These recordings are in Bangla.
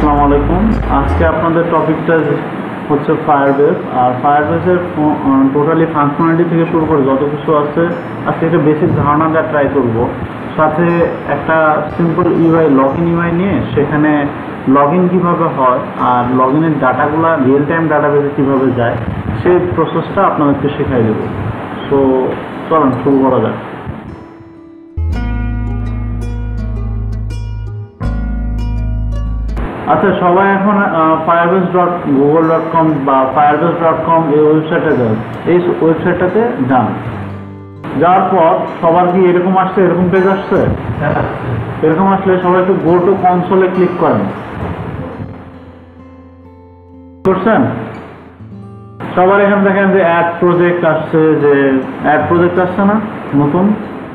আসসালামু আলাইকুম। আজকে আপনাদের টপিকটা হচ্ছে ফায়ারবেস। আর ফায়ারবেসের টোটালি ফাংশনালিটি থেকে শুরু করে যত কিছু আছে আজকে একটা বেসিক ধারণা দেওয়ার ট্রাই করব। সাথে একটা simple UI log in UI নিয়ে সেখানে লগ ইন কীভাবে হয় আর লগ ইনের ডাটাগুলো রিয়েল টাইম ডাটাবেসে কীভাবে যায় সেই প্রসেসটা আপনাদেরকে শেখাই দেব। সো চলুন শুরু করা যাক। আচ্ছা, সবাই এখন firebase.google.com বা firebase.com এই ওয়েবসাইটে যান। এই ওয়েবসাইটটাতে যান, যাওয়ার পর সবার কি এরকম আসছে, এরকম পেজ আসছে? এরকম আসলে সবাই একটু গো টু কনসোলে ক্লিক করেন। করছেন? সবার এখানে দেখেন যে অ্যাড প্রজেক্ট আসছে, যে অ্যাড প্রজেক্ট আসছে না, নতুন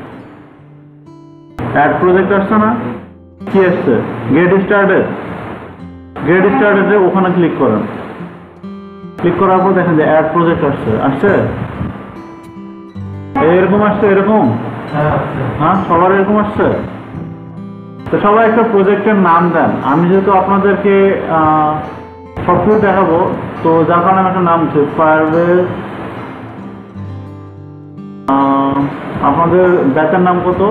অ্যাড প্রজেক্ট আসছে না, কি আসছে? Get started. গেট স্টার্টেডে ওখানে ক্লিক করেন। ক্লিক করার পর দেখেন যে অ্যাড প্রজেক্ট আসছে এরকম আসছে, এরকম হ্যাঁ সবার এরকম আসছে। তো সবাই একটা প্রজেক্টের নাম দেন। আমি যেহেতু আপনাদেরকে সবকিছু দেখাবো, তো যার কারণে একটা নাম হচ্ছে ফায়ারবেস। আপনাদের ব্যাচের নাম কত?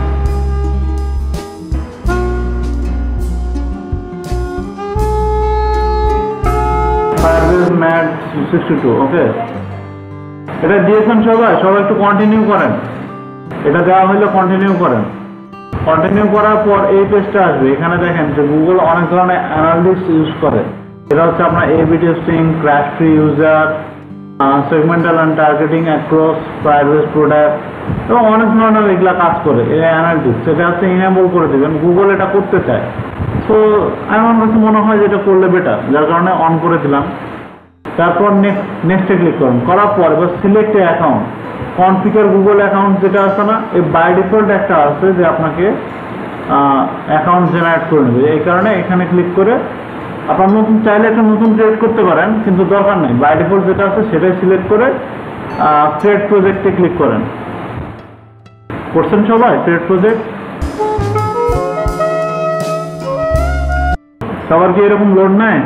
Firebase mat 62। ওকে, এটা দিয়েছেন সবাই একটু কন্টিনিউ করেন। এটা দেওয়া হলে কন্টিনিউ করেন। কন্টিনিউ করার পর এই পেজটা আসবে। এখানে দেখেন যে গুগল অনেক ধরনের অ্যানালিটিক্স ইউজ করে। এটা হচ্ছে আপনার A/B testing, crash free user, segmental and targeting across Firebase product এবং অনেক ধরনের এগুলা কাজ করে। এই অ্যানালিটিক্স সেটা হচ্ছে ইনেবল করে দেবেন। গুগল এটা করতে চায়, তো আমার কাছে মনে হয় যে এটা করলে বেটার, যার কারণে অন করে দিলাম। তারপর নেক্সটে ক্লিক করুন। করার পর এবার select account, configure Google account যেটা আছে না, এই বাই ডিফল্ট একটা আছে যে আপনাকে অ্যাকাউন্ট জেনারেট করে নেবে। এই কারণে এখানে ক্লিক করে আপনার নতুন চাইলে একটা নতুন ক্রিয়েট করতে পারেন, কিন্তু দরকার নেই। বাই ডিফল্ট যেটা আছে সেটাই সিলেক্ট করে ক্রিয়েট প্রজেক্টে ক্লিক করেন। করছেন সবাই ক্রিয়েট প্রজেক্ট? সবার কি এরকম লোড নেয়?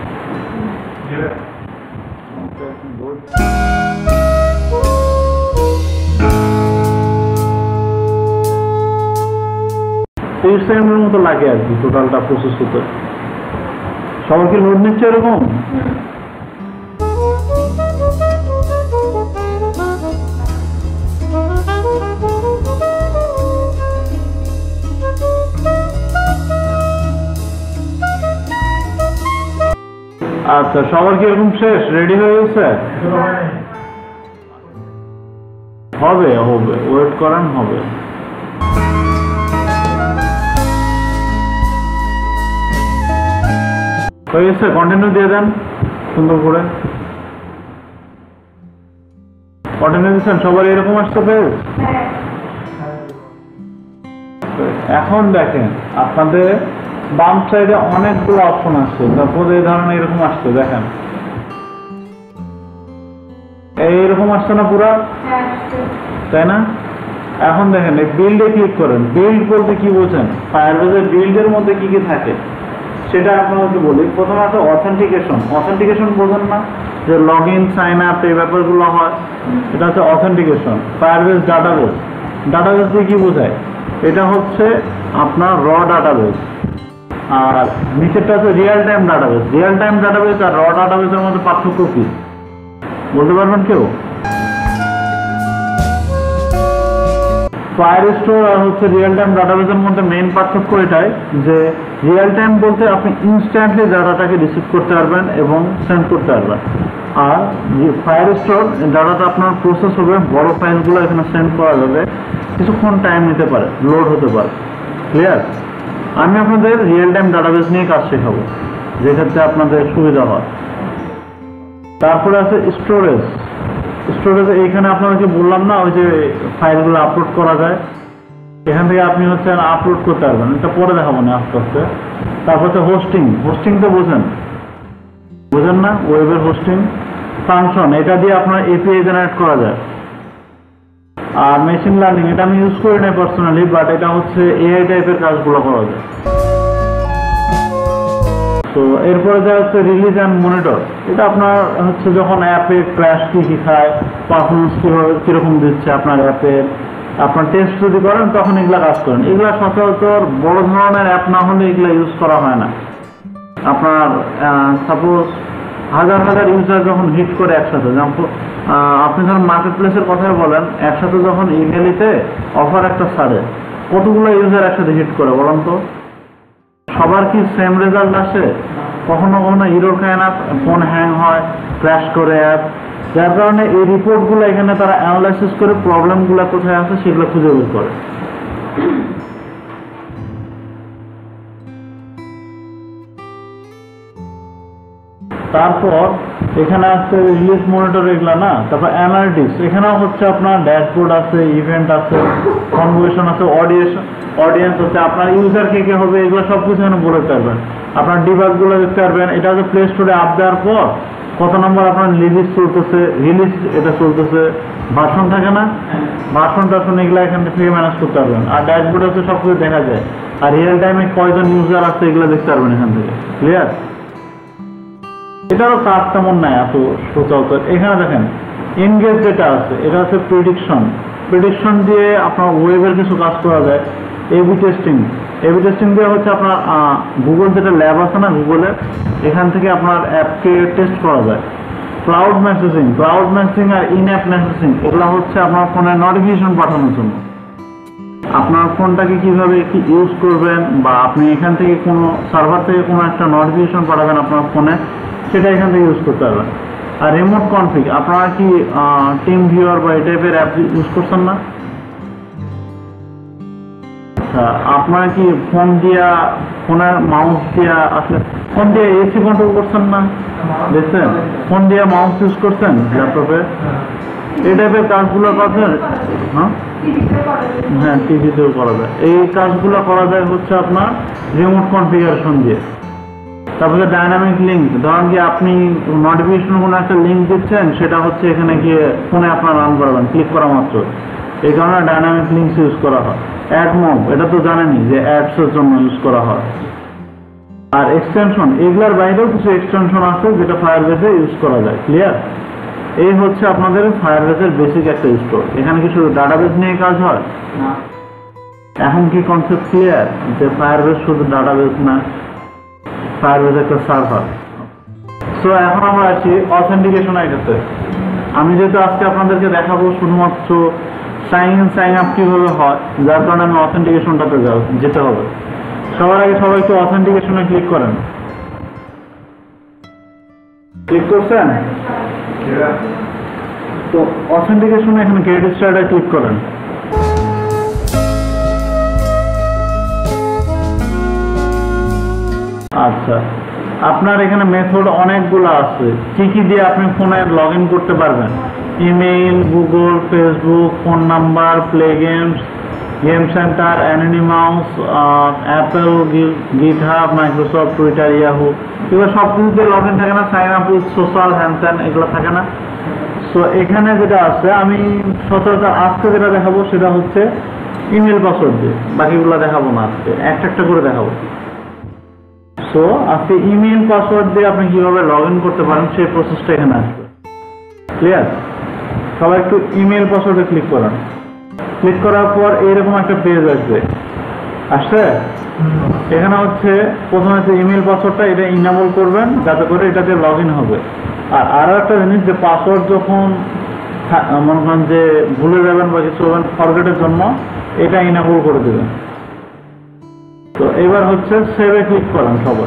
তেইশ সেকেন্ডের মতো লাগে আর কি টোটালটা প্রসেস হতে। সবার কি লোড নিচ্ছে এরকম? আচ্ছা, সবার কি এরকম শেষ, রেডি হয়ে গেছে? হবে ওয়েট করেন, হবে। হয়ে গেছে, কন্টিনিউ দিয়ে দেন সুন্দর করে। কন্টিনিউ দিচ্ছেন, সবার এরকম আসতে পেজ। এখন দেখেন আপনাদের বাম সাইডে অনেকগুলো অপশন আসছে। তারপর এই ধরনের এরকম আসছে, দেখেন এইরকম আসছে না পুরা, তাই না? এখন দেখেন এই বিল্ডে ক্লিক করেন। বিল্ড বলতে কি বোঝেন? ফায়ারবেসের বিল্ডের মধ্যে কি কি থাকে সেটা আপনাকে বলি। প্রথমে আছে অথেন্টিকেশন। অথেন্টিকেশন বোঝেন না, যে লগ ইন, সাইন আপ, এই ব্যাপারগুলো হয়, এটা হচ্ছে অথেন্টিকেশন। Firebase database. ডাটাবেস দিয়ে কি বোঝায়? এটা হচ্ছে আপনার র ডাটাবেস। আর নিচেরটা হচ্ছে real time database. Real time database আর র ডাটাবেসের মধ্যে পার্থক্য কি বলতে পারবেন কেউ? ফায়ারস্টোর আর হচ্ছে রিয়েল টাইম ডাটাবেসের মধ্যে মেইন পার্থক্য এটাই যে রিয়েল টাইম বলতে আপনি ইনস্ট্যান্টলি ডাটাটাকে রিসিভ করতে পারবেন এবং সেন্ড করতে পারবেন। আর ফায়ারস্টোর ডাটাটা আপনার প্রসেস হবে, বড় ফাইলগুলো এখানে সেন্ড করা যাবে, কিছুক্ষণ টাইম নিতে পারে, লোড হতে পারে। ক্লিয়ার? আমি আপনাদের রিয়েল টাইম ডাটাবেস নিয়ে কাজ শেখাবো, যেক্ষেত্রে আপনাদের সুবিধা হয়। তারপরে আছে স্টোরেজ। স্টোরেজ এইখানে আপনাদেরকে বললাম না, ওই যে ফাইলগুলো আপলোড করা যায়, এখান থেকে আপনি হচ্ছে আপলোড করতে পারবেন। এটা পরে দেখাবো না আস্তে আস্তে। তারপর হচ্ছে হোস্টিং। হোস্টিং তো বোঝেন না? ওয়েবের হোস্টিং ফাংশন, এটা দিয়ে আপনার এপিআই জেনারেট করা যায়। আর মেশিন লার্নিং এটা আমি ইউজ করি না পার্সোনালি, বাট এটা হচ্ছে এআই টাইপের কাজগুলো করা যায়। তো এরপরে যা হচ্ছে রিলিজ অ্যান্ড মনিটর, এটা আপনার হচ্ছে যখন অ্যাপে ক্র্যাশ কি খায়, পারফরমেন্স কীরকম দিচ্ছে আপনার অ্যাপে, আপনার টেস্ট যদি করেন তখন এগুলা কাজ করেন। এগুলা সচরাচর বড় ধরনের অ্যাপ না হলে এগুলা ইউজ করা হয় না। আপনার সাপোজ হাজার হাজার ইউজার যখন হিট করে একসাথে, যেমন আপনি যখন মার্কেট প্লেসের কথাই বলেন, একসাথে যখন ইমেলিতে অফার একটা ছাড়ে, কতগুলো ইউজার একসাথে হিট করে বলেন তো? সবার কি সেম রেজাল্ট আসে? কখনো কখনো এরর খায় না, ফোন হ্যাং হয়, ক্র্যাশ করে অ্যাপ। যার কারণে এই রিপোর্টগুলো এখানে তারা অ্যানালাইসিস করে প্রবলেমগুলো কোথায় আছে সেগুলো খুঁজে বের করে। তারপর এখানে আছে রিলিজ মনিটর, এগুলা না। তারপর অ্যানালিটিক্স, এখানেও হচ্ছে আপনার ড্যাশবোর্ড আছে, ইভেন্ট আছে, কনভারসেশন আছে, অডিয়েন্স আছে, আপনার ইউজার কে হবে, এগুলো সব কিছু এখানে বলে পারবেন। আপনার ডিবাগগুলো দেখতে পারবেন। এটা হচ্ছে প্লে স্টোরে আপ দেওয়ার পর কত নম্বর আপনার রিলিজ চলতেছে, এটা চলতেছে, ভার্সন থাকে না, ভার্সন টার্সন এগুলো এখান থেকে ম্যানেজ করতে পারবেন। আর ড্যাশবোর্ডে হচ্ছে সব কিছু দেখা যায়। আর রিয়েল টাইমে কয়জন ইউজার আছে এগুলো দেখতে পারবেন এখান থেকে। ক্লিয়ার? এটারও কাজ তেমন নাই এত সচরাচর। এখানে দেখেন এনগেজ যেটা আছে, এটা হচ্ছে প্রেডিকশন দিয়ে আপনার ওয়েবের কিছু কাজ করা যায়। এবি টেস্টিং দিয়ে হচ্ছে আপনার গুগল যেটা ল্যাব আছে না গুগলের, এখান থেকে আপনার অ্যাপকে টেস্ট করা যায়। ক্লাউড মেসেজিং আর ইন অ্যাপ মেসেজিং, এগুলো হচ্ছে আপনার ফোনে নোটিফিকেশন পাঠানোর জন্য। আপনার ফোনটাকে কিভাবে কি ইউজ করবেন, বা আপনি এখান থেকে কোনো সার্ভার থেকে কোনো একটা নোটিফিকেশন পাঠাবেন আপনার ফোনে, সেটা এখান থেকে ইউজ করতে পারবেন। আর রিমোট কনফিগ, আপনারা কি টিম ভিউয়ার বা এই টাইপের অ্যাপ ইউজ করছেন না? আচ্ছা, আপনারা কি ফোনের মাউস দিয়া আসলে ফোন দিয়ে এসি কন্ট্রোল করছেন না? দেখছেন ফোন দিয়ে মাউস ইউজ করছেন ল্যাপটপে? এই টাইপের কাজগুলো করছেন? হ্যাঁ, টিভিতেও করা যায়। এই কাজগুলো করা যায় হচ্ছে আপনার রিমোট কনফিগারেশন দিয়ে। তারপরে ডাইনামিক লিঙ্ক, ধরেন কি আপনি নোটিফিকেশন কোনো একটা লিঙ্ক দিচ্ছেন, সেটা হচ্ছে এখানে গিয়ে ফোনে আপনার রান করাবেন ক্লিক করা মাত্র। এই কারণে ডাইনামিক লিঙ্কস ইউজ করা হয়। অ্যাড মব, এটা তো জানেনই যে অ্যাডসের জন্য ইউজ করা হয়। আর এক্সটেনশন, এগুলোর বাইরেও কিছু এক্সটেনশন আছে যেটা ফায়ারবেসে ইউজ করা যায়। ক্লিয়ার? এই হচ্ছে আপনাদের ফায়ারবেসের বেসিক একটা স্টোর। এখানে কি শুধু ডাটাবেস নিয়ে কাজ হয় না? এখন কি কনসেপ্ট ক্লিয়ার যে ফায়ারবেস শুধু ডাটাবেস না, ফায়ারবেস একটা সার্ভার। সো এখন আমরা আছি অথেন্টিকেশন আইটাতে। আমি যেহেতু আজকে আপনাদেরকে দেখাবো শুধুমাত্র সাইন আপ কিভাবে হয়, যার কারণে আমি অথেন্টিকেশনটাতে যেতে হবে। সবার আগে সবাই একটু অথেন্টিকেশনে ক্লিক করেন। ক্লিক করছেন? তো অথেন্টিকেশনে এখানে গেট স্টার্টে ক্লিক করেন। আচ্ছা, আপনার এখানে মেথড অনেকগুলো আছে। কি দিয়ে আপনি ফোনে লগ ইন করতে পারবেন? Email, Google, Facebook, phone number, play games, game center, anonymous, Apple, GitHub, Microsoft, Twitter, Yahoo, এগুলো সব কিছুতে লগ ইন থাকে না? Sign up with social hand এগুলো থাকে না? সো এখানে যেটা আছে, আমি সচরাচর আজকে যেটা দেখাবো সেটা হচ্ছে ইমেল পাসওয়ার্ড দিয়ে। বাকিগুলো দেখাবো না, আজকে একটা করে দেখাবো। সো আজকে ইমেল পাসওয়ার্ড দিয়ে আপনি কিভাবে লগ ইন করতে পারেন সেই প্রসেসটা এখানে আসবে। ক্লিয়ার? সবাই একটু ইমেল পাসওয়ার্ডে ক্লিক করেন। ক্লিক করার পর এইরকম একটা পেজ আসছে। এখানে হচ্ছে প্রথমে ইমেল পাসওয়ার্ডটা এটা ইনেবল করবেন যাতে করে এটাতে লগ ইন হবে। আর আরো একটা জিনিস, যে পাসওয়ার্ড যখন মনে করেন যে ভুলে যাবেন বা কিছু ফরগেটের জন্য, এটা ইনেবল করে দেবেন। তো এবার হচ্ছে সেভে ক্লিক করেন। সবাই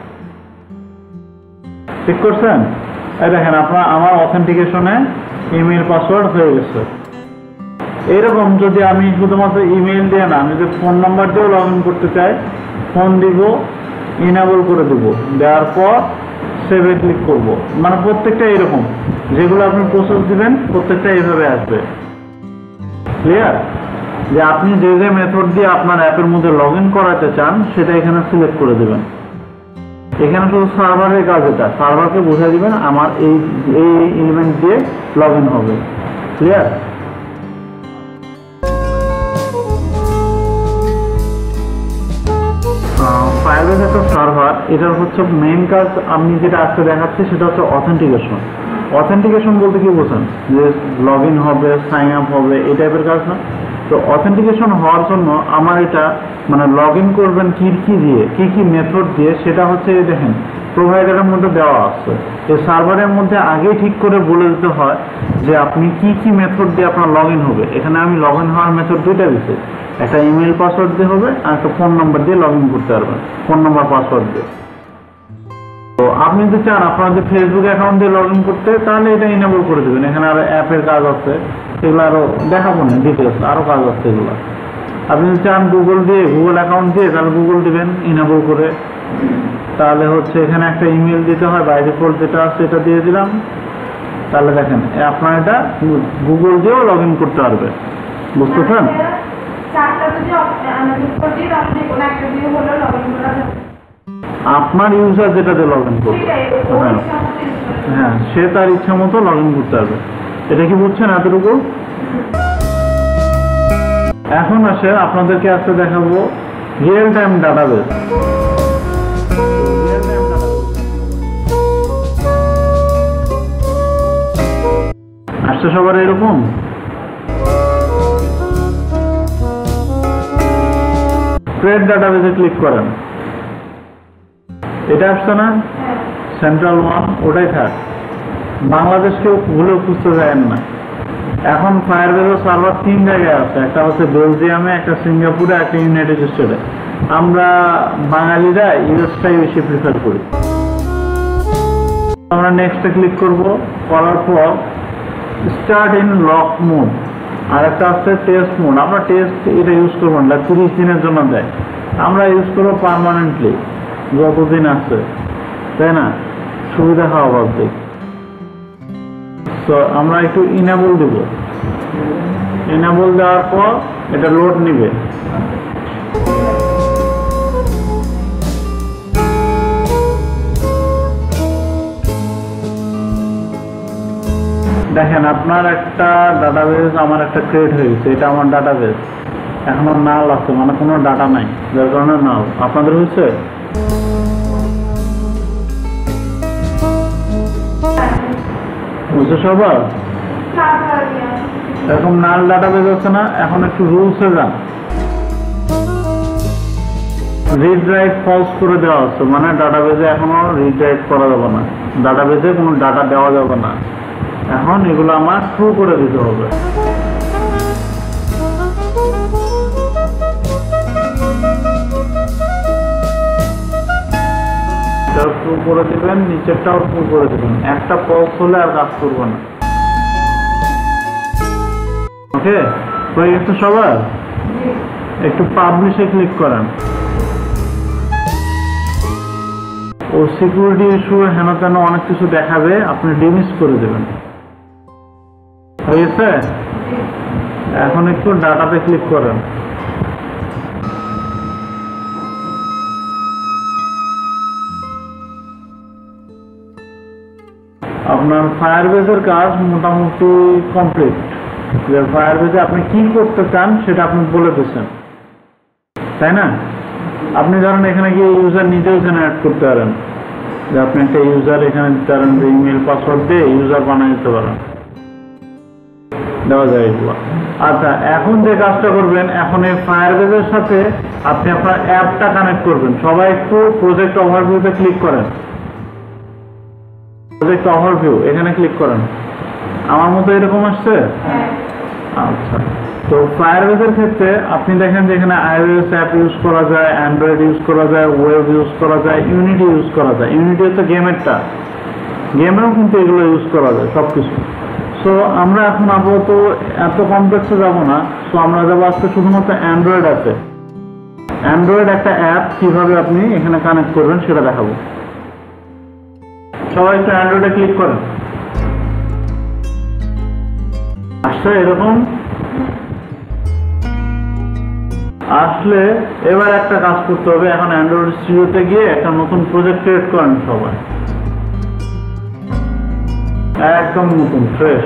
ক্লিক করছেন? এই দেখেন আমার অথেন্টিকেশনে ইমেল পাসওয়ার্ড হয়ে গেছে। এইরকম যদি আমি শুধুমাত্র ইমেল দিয়ে না, আমি যদি ফোন নাম্বার দিয়েও লগ ইন করতে চাই, ফোন দিব, ইনেবল করে দিব, দেওয়ার পর সেভে ক্লিক করব। মানে প্রত্যেকটা এরকম, যেগুলো আপনি প্রসেস দিবেন প্রত্যেকটা এইভাবে আসবে। ক্লিয়ার? যে আপনি যে মেথড দিয়ে আপনার অ্যাপের মধ্যে লগ ইন করাতে চান সেটা এখানে সিলেক্ট করে দেবেন। এখানে শুধু সার্ভারের কাজ, এটা সার্ভারকে বুঝিয়ে দিবেন আমার এই এলিমেন্ট দিয়ে লগ ইন হবে। ক্লিয়ার? ফায়ারবেস একটা সার্ভার, এটার হচ্ছে মেইন কাজ আমি যেটা আজকে দেখাচ্ছি সেটা হচ্ছে অথেন্টিকেশন। অথেন্টিকেশন বলতে কি বোঝেন? যে লগ ইন হবে, সাইন আপ হবে, এই টাইপের কাজ না? তো অথেন্টিকেশন হওয়ার জন্য আমার এটা মানে লগ ইন করবেন কি কি দিয়ে, কি কি মেথড দিয়ে, সেটা হচ্ছে দেখেন প্রোভাইডারের মধ্যে দেওয়া আছে। এই সার্ভারের মধ্যে আগেই ঠিক করে বলে দিতে হয় যে আপনি কি কি মেথড দিয়ে আপনার লগ ইন হবে। এখানে আমি লগ ইন হওয়ার মেথড দুইটা দিচ্ছি, একটা ইমেল পাসওয়ার্ড দিয়ে হবে আর একটা ফোন নাম্বার দিয়ে লগ ইন করতে পারবেন, ফোন নাম্বার পাসওয়ার্ড দিয়ে। তো আপনি যদি চান আপনার যে ফেসবুক অ্যাকাউন্ট দিয়ে লগ ইন করতে, তাহলে এটা ইনেবল করে দেবেন। এখানে আরো অ্যাপের কাজ আছে, এগুলো আরো দেখাবো না ডিটেলস, আরো কাজ আছে এগুলো। আপনি যদি চান গুগল দিয়ে, গুগল অ্যাকাউন্ট দিয়ে, তাহলে গুগল দিবেন ইনেবল করে। তাহলে হচ্ছে এখানে একটা ইমেল দিতে হয়, বাই ডিফল্ট যেটা আছে এটা দিয়ে দিলাম। তাহলে দেখেন আপনার এটা গুগল দিয়েও লগ ইন করতে পারবে, বুঝতেছেন? আপনার ইউজার যেটাতে লগ ইন করবে, হ্যাঁ সে তার ইচ্ছা মতো লগ ইন করতে পারবে। এটা কি বুঝছেন এতটুকু? এখন আসে আপনাদেরকে আজকে দেখাবো রিয়েল টাইম ডাটাবেস। আসছে সবার এরকম? ট্রেড ডাটাবেসে ক্লিক করেন, এটা আসছে না? সেন্ট্রাল ওয়ান, ওটাই থাক। বাংলাদেশকেও ভুলেও খুঁজতে যায় না। এখন ফায়ারবেসের সার্ভার 3 জায়গায় আছে, একটা হচ্ছে বেলজিয়ামে, একটা সিঙ্গাপুরে, একটা ইউনাইটেড স্টেটে। আমরা বাঙালিরা ইউএসটাই বেশি প্রিফার করি। আমরা নেক্সটে ক্লিক করব, করার পর স্টার্ট ইন লক মোড, আর একটা আছে টেস্ট মোড। আমরা টেস্ট এটা ইউজ করবো না, 30 দিনের জন্য দেয়। আমরা ইউজ করবো পার্মানেন্টলি, যতদিন আছে, তাই না? সুবিধা হওয়া ভাবছি। তো আমরা একটু ইনেবল দেব, ইনেবল দেওয়ার পর এটা লোড নিবে। দেখেন আপনার একটা ডাটাবেস, আমার একটা ক্রিয়েট হয়ে গেছে, এটা আমার ডাটাবেস। এখনো নাল আছে, মানে কোনো ডাটা নাই, যার কারণে নাল। আপনাদের হয়েছে? বুঝছে সবার? এরকম নাল ডাটাবেস আছে না? এখন একটু রুলসে যান। রিড রাইট ফলস করে দেওয়া আছে, মানে ডাটাবেসে এখনো রিড রাইট করা যাবে না, ডাটাবেসে কোনো ডাটা দেওয়া যাবে না। এখন এগুলো আমার ট্রু করে দিতে হবে। ট্রু করে দিবেন, নিচেরটাও ট্রু করে দিবেন। একটা ফলস হলে আর কাজ করবে না। ওকে, হয়ে গেছে সবার? একটু পাবলিশে ক্লিক করেন। ও সিকিউরিটি ইস্যু হেন তেন অনেক কিছু দেখাবে, আপনি ডিমিস করে দেবেন। হয়ে গেছে? এখন একটু ডাটাতে ক্লিক করেন। আপনার ফায়ারবেসের কাজ মোটামুটি কমপ্লিট। ফায়ারবেসে আপনি কি করতে চান সেটা আপনি বলে দিচ্ছেন, তাই না? আপনি ধরেন এখানে গিয়ে ইউজার নিজেও জেনারেট করতে পারেন, যে আপনি একটা ইউজার এখানে দিতে পারেন, ইমেল পাসওয়ার্ড দিয়ে ইউজার বানিয়ে দিতে পারেন, দেওয়া যায় এগুলো। আচ্ছা, এখন যে কাজটা করবেন, এখন এই ফায়ারবেসের সাথে আপনি আপনার অ্যাপটা কানেক্ট করবেন। সবাই একটু প্রজেক্ট ওভারভিউতে ক্লিক করেন। প্রজেক্ট ওভারভিউ এখানে ক্লিক করেন। আমার মতো এরকম আসছে? আচ্ছা, তো ফায়ারবেসের ক্ষেত্রে আপনি দেখেন যে এখানে iOS অ্যাপ ইউজ করা যায়, অ্যান্ড্রয়েড ইউজ করা যায়, ওয়েব ইউজ করা যায়, ইউনিটি ইউজ করা যায়। ইউনিটি হচ্ছে গেমেরটা, গেমেও কিন্তু এগুলো ইউজ করা যায় সবকিছু। সো আমরা এখন আপাতত এত কমপ্লেক্সে যাব না। সো আমরা যাবো আজকে শুধুমাত্র অ্যান্ড্রয়েড অ্যাপে। অ্যান্ড্রয়েড একটা অ্যাপ কিভাবে আপনি এখানে কানেক্ট করবেন সেটা দেখাবো। সবাই একটু অ্যান্ড্রয়েডে ক্লিক করেন। আসছে এরকম? আসলে এবার একটা কাজ করতে হবে। এখন অ্যান্ড্রয়েড স্টুডিওতে গিয়ে একটা নতুন প্রজেক্ট ক্রিয়েট করেন সবাই, একদম নতুন ফ্রেশ।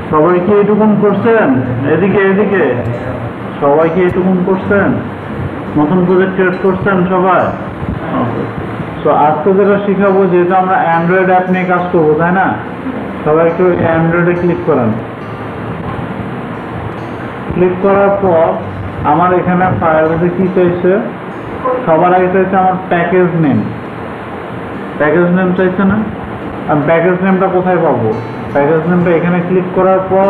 সবাই কি এটুকুন করছেন? এদিকে এদিকে সবাই কি এটুকুন করছেন? নতুন প্রজেক্ট ক্রিয়েট করছেন সবাই? তো আজকে যেটা শিখাবো, যেহেতু আমরা অ্যান্ড্রয়েড অ্যাপ নিয়ে কাজ করবো, তাই না? সবাই একটু অ্যান্ড্রয়েডে ক্লিক করেন। ক্লিক করার পর আমার এখানে ফায়ারবেসে কি চাইছে? সবার আগে চাইছে আমার প্যাকেজ নেম। প্যাকেজ নেম চাইছে না? আর প্যাকেজ নেমটা কোথায় পাবো? প্যাকেজ নেমটা এখানে ক্লিক করার পর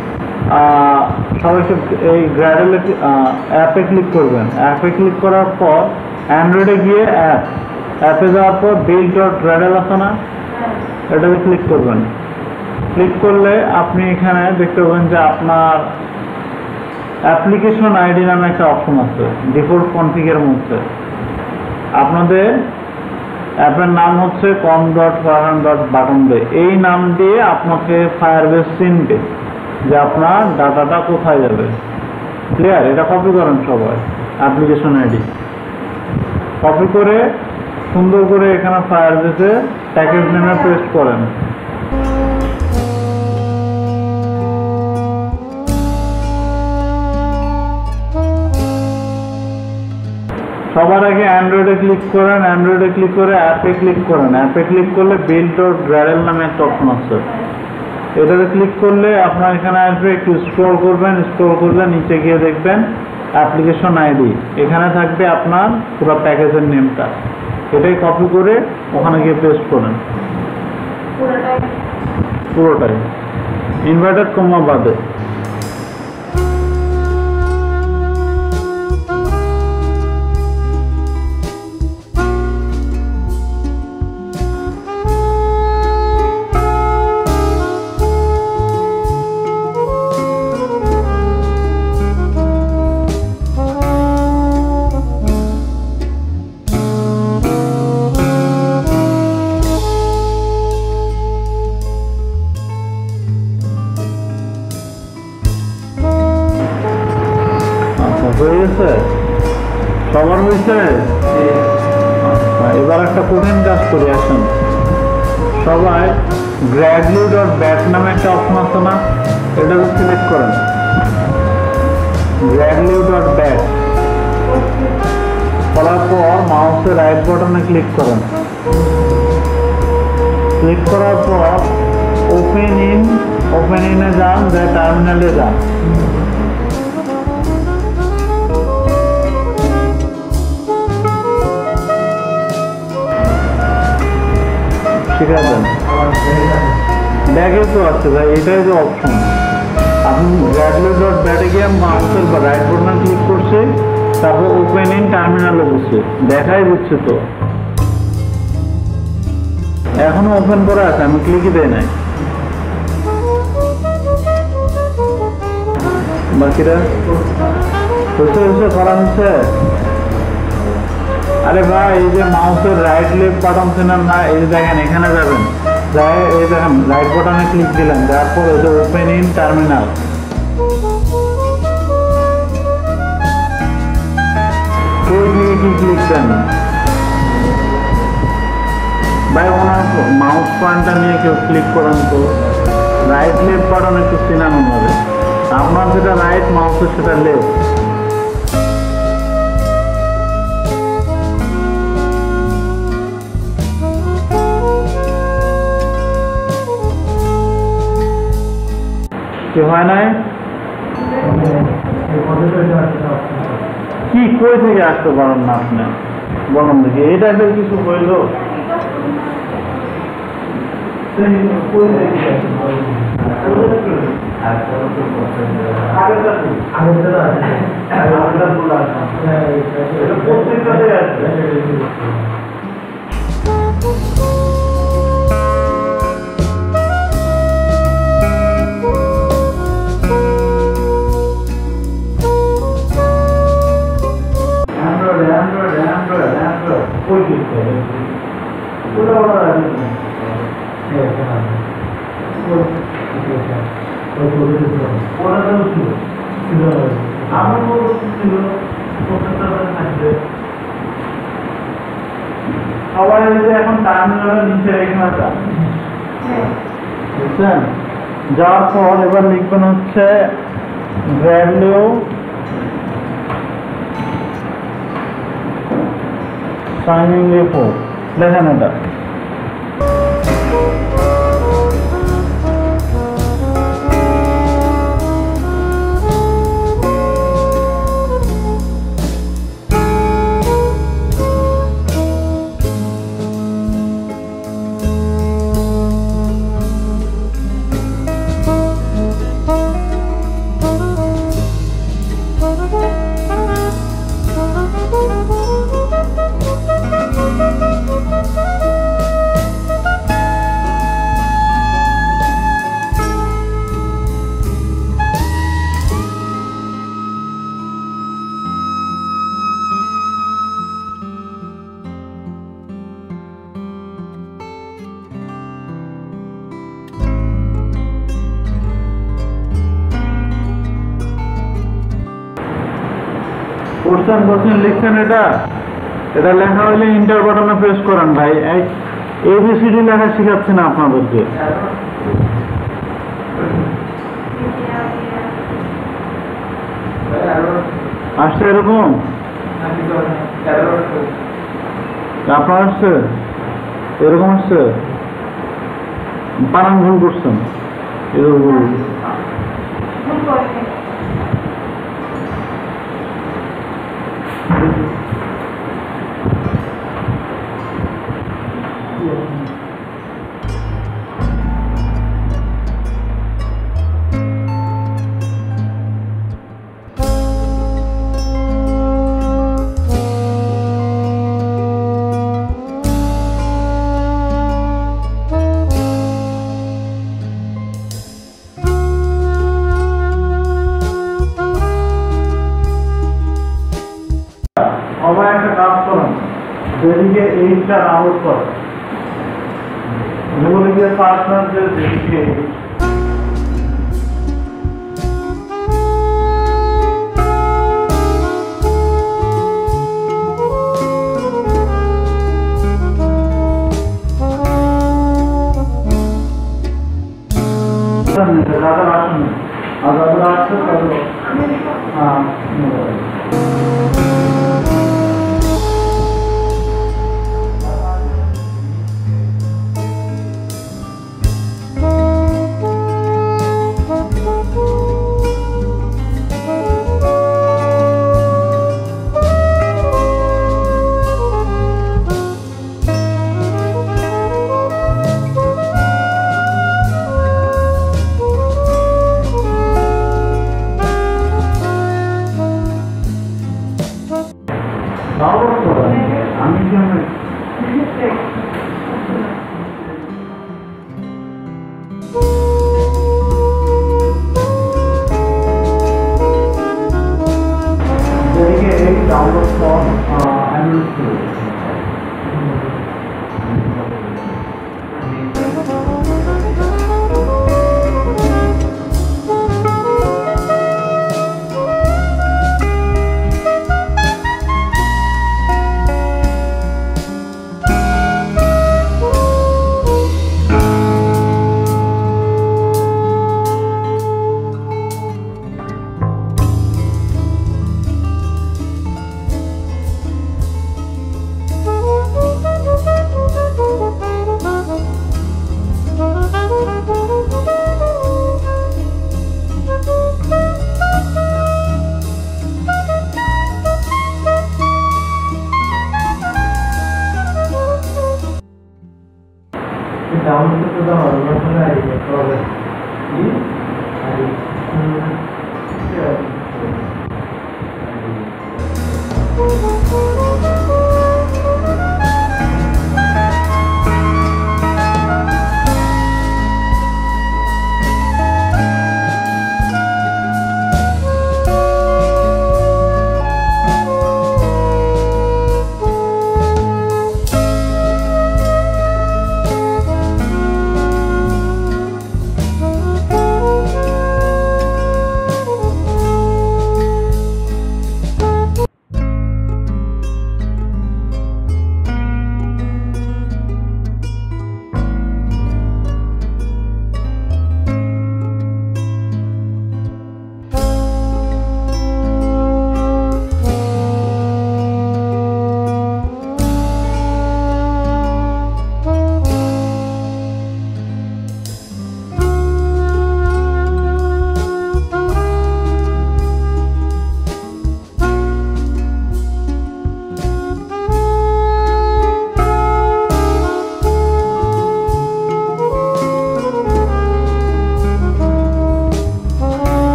সবাই এই গ্র্যাডেলে অ্যাপে ক্লিক করবেন। অ্যাপে ক্লিক করার পর অ্যান্ড্রয়েডে গিয়ে অ্যাপে যাওয়ার পর build.gradle আছে না, এটাতে ক্লিক করবেন। ক্লিক করলে আপনি এখানে দেখতে পাবেন যে আপনার অ্যাপ্লিকেশন আইডি নামে একটা অপশন আছে ডিফল্ট কনফিগের মধ্যে। আপনাদের অ্যাপের নাম হচ্ছে com.farhan.buttonday। এই নাম দিয়ে আপনাকে ফায়ারবেস চিনবে যে আপনার ডাটাটা কোথায় যাবে। ক্লিয়ার? এটা কপি করেন সবাই, অ্যাপ্লিকেশন আইডি কপি করে সুন্দর করে এখানে ফায়ারবেসে প্যাকেজ নেমে পেস্ট করেন। সবার আগে অ্যান্ড্রয়েডে ক্লিক করেন। অ্যান্ড্রয়েডে ক্লিক করে অ্যাপে ক্লিক করেন। অ্যাপে ক্লিক করলে build.gradle নামে একটা অপশন আছে, এটাতে ক্লিক করলে আপনার এখানে আসবে। একটু স্ক্রল করবেন, স্ক্রল করলে নিচে গিয়ে দেখবেন অ্যাপ্লিকেশন আইডি, এখানে থাকবে আপনার পুরো প্যাকেজের নেমটা। এটাই কপি করে ওখানে গিয়ে পেস্ট করেন পুরোটাই, ইনভার্টেড কমা বাদে। হয়ে গেছে? সবার হয়েছে? এবার একটা কঠিন কাজ করে আসেন। সবাই gradle.bat নামে একটা অপশন আছে না, এটাকে সিলেক্ট করেন। gradle.bat করার পর মাউসের রাইট বাটনে ক্লিক করেন। ক্লিক করার পর ওপেন ইনে যান, যে টার্মিনালে যান। ঠিক আছে, ব্যাগে তো আছে ভাই, এটাই যে অপশন। আপনি gradle.bat এ গিয়ে মাউসের রাইট বাটনে ক্লিক করছে, তারপর ওপেন ইন টার্মিনালে বসছে, দেখাই দিচ্ছে তো। এখনো ওপেন করা আছে, আমি ক্লিকই দেয় নাই। বাকিরা হয়েছে করা হচ্ছে। আরে ভাই, এই যে মাউসের রাইট লেফট বাটন চেনেন না? এই যে দেখেন এখানে যাবেন, যাই এই দেখেন রাইট বাটনে ক্লিক দিলেন, তারপর এই যে ওপেন ইন টার্মিনাল। কই দিয়ে কি ক্লিক দেন ভাই? ওনার মাউস পয়েন্টটা নিয়ে কেউ ক্লিক করেন তো, রাইট লেফট বাটন একটু চেনানো হবে। আপনার যেটা রাইট মাউসের সেটা লেফট। হয় নাই? কি কই থেকে আসতে পারেন না আপনি? বলুন দেখি, এই টাইপের কিছু হইল? সবাই এখন টার্মিনালের নিচে রেখে না, বুঝছেন? যাওয়ার পর এবার লিখবেন হচ্ছে ভ্যালু সাইনিং রিপোর্ট, লেখেন এটা। কোশ্চেন লিখছেন, এটা লেখা হইলে ইন্টার বাটনে প্রেস করেন ভাই। এবিসিডি লেখা শিখাচ্ছি না আপনাদেরকে। আসছে এরকম আপনার আসছে, এরকম আসছে, বানান ভুল করছেন এরকম। সবাই একটা কাজ করেন, যেদিকে এইটা আউট করে গুগলে গিয়ে সার্চ করেন যে যেদিকে যাদের আসেন আর যাদের আসছে তাদের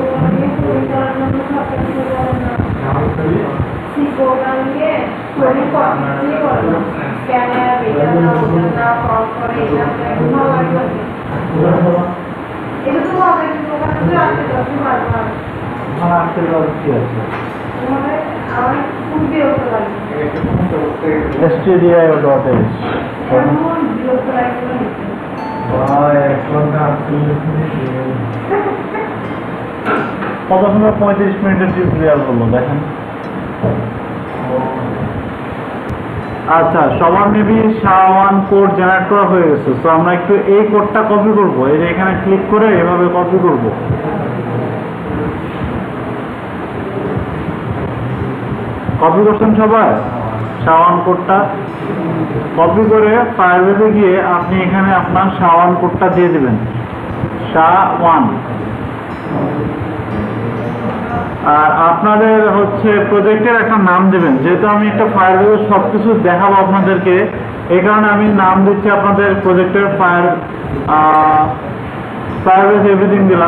কত সময় 35 মিনিটের টিউটোরিয়াল হলো দেখেন। আচ্ছা, সবার মেবি SHA-1 কোড জেনারেট করা হয়ে গেছে। তো আমরা একটু এই কোডটা কপি করবো, এই যে এখানে ক্লিক করে এভাবে কপি করব। কপি করছেন সবাই SHA-1 কোডটা? কপি করে ফায়ারবেসে গিয়ে আপনি এখানে আপনার SHA-1 কোডটা দিয়ে দিবেন, SHA-1। আর আপনাদের হচ্ছে প্রজেক্টের একটা নাম দেবেন, যেহেতু আমি একটা ফায়ারবেসের সবকিছু দেখাবো আপনাদেরকে, এই কারণে আমি নাম দিচ্ছি আপনাদের প্রজেক্টের ফায়ারবেস এভরিথিং দিলাম।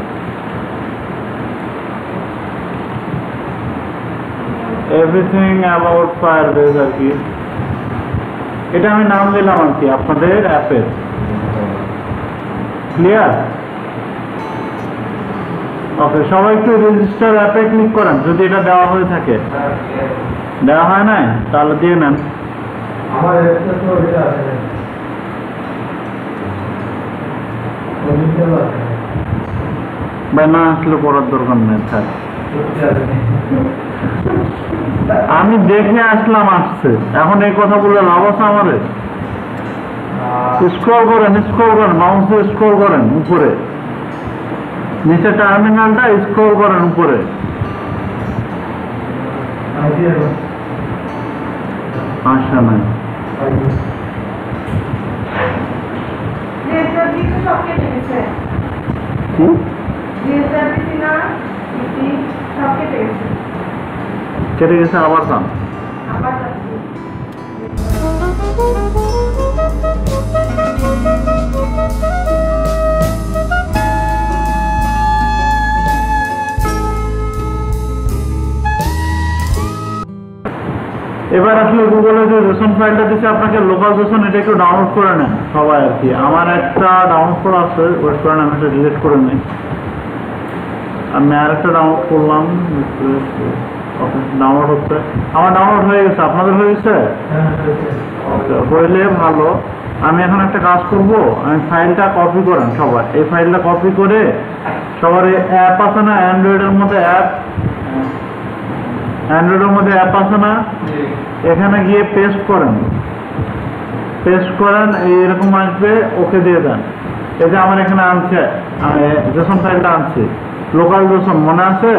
এভরিথিং অ্যাবাউট ফায়ারবেস আর কি, এটা আমি নাম দিলাম আর কি আপনাদের অ্যাপের। ক্লিয়ার? ওকে, সবাই একটু রেজিস্টার অ্যাপে ক্লিক করেন যদি এটা দেওয়া হয়ে থাকে। দেওয়া হয় নাই তাহলে দিয়ে নেন। ভাই না আসলে পড়ার দরকার নেই, থাক। আমি দেখে আসলাম আসছে, এখন এই কথা বলে লাভ আছে আমার? স্ক্রল করেন, মাউস স্ক্রল করেন উপরে, নিচে টার্মিনালটা স্ক্রল করেন উপরে। আচ্ছা নাই কেটে গেছে, আবার দাম। এবার আসলে গুগলে যে জেসন ফাইলটা দিচ্ছে আপনাকে, লোকাল জেসন, এটা একটু ডাউনলোড করে নেন সবাই আর কি। আমার একটা ডাউনলোড করা আছে, ওয়েট করেন, আমি এটা ডিলিট করে নিই। আমি আর একটা ডাউনলোড করলাম, ডাউনলোড হচ্ছে। আমার ডাউনলোড হয়ে গেছে, আপনাদের হয়ে গেছে? হইলে ভালো। আমি এখন একটা কাজ করব, আমি ফাইলটা কপি করেন সবাই, এই ফাইলটা কপি করে সবার অ্যাপ আছে না অ্যান্ড্রয়েডের মধ্যে, অ্যান্ড্রয়েডের মধ্যে অ্যাপ আছে না, এখানে গিয়ে পেস্ট করেন, এইরকম আসবে, ওকে দিয়ে দেন। এই যে আমার এখানে আনছে, জেসন ফাইলটা আনছি, লোকাল জেসন, মনে আছে?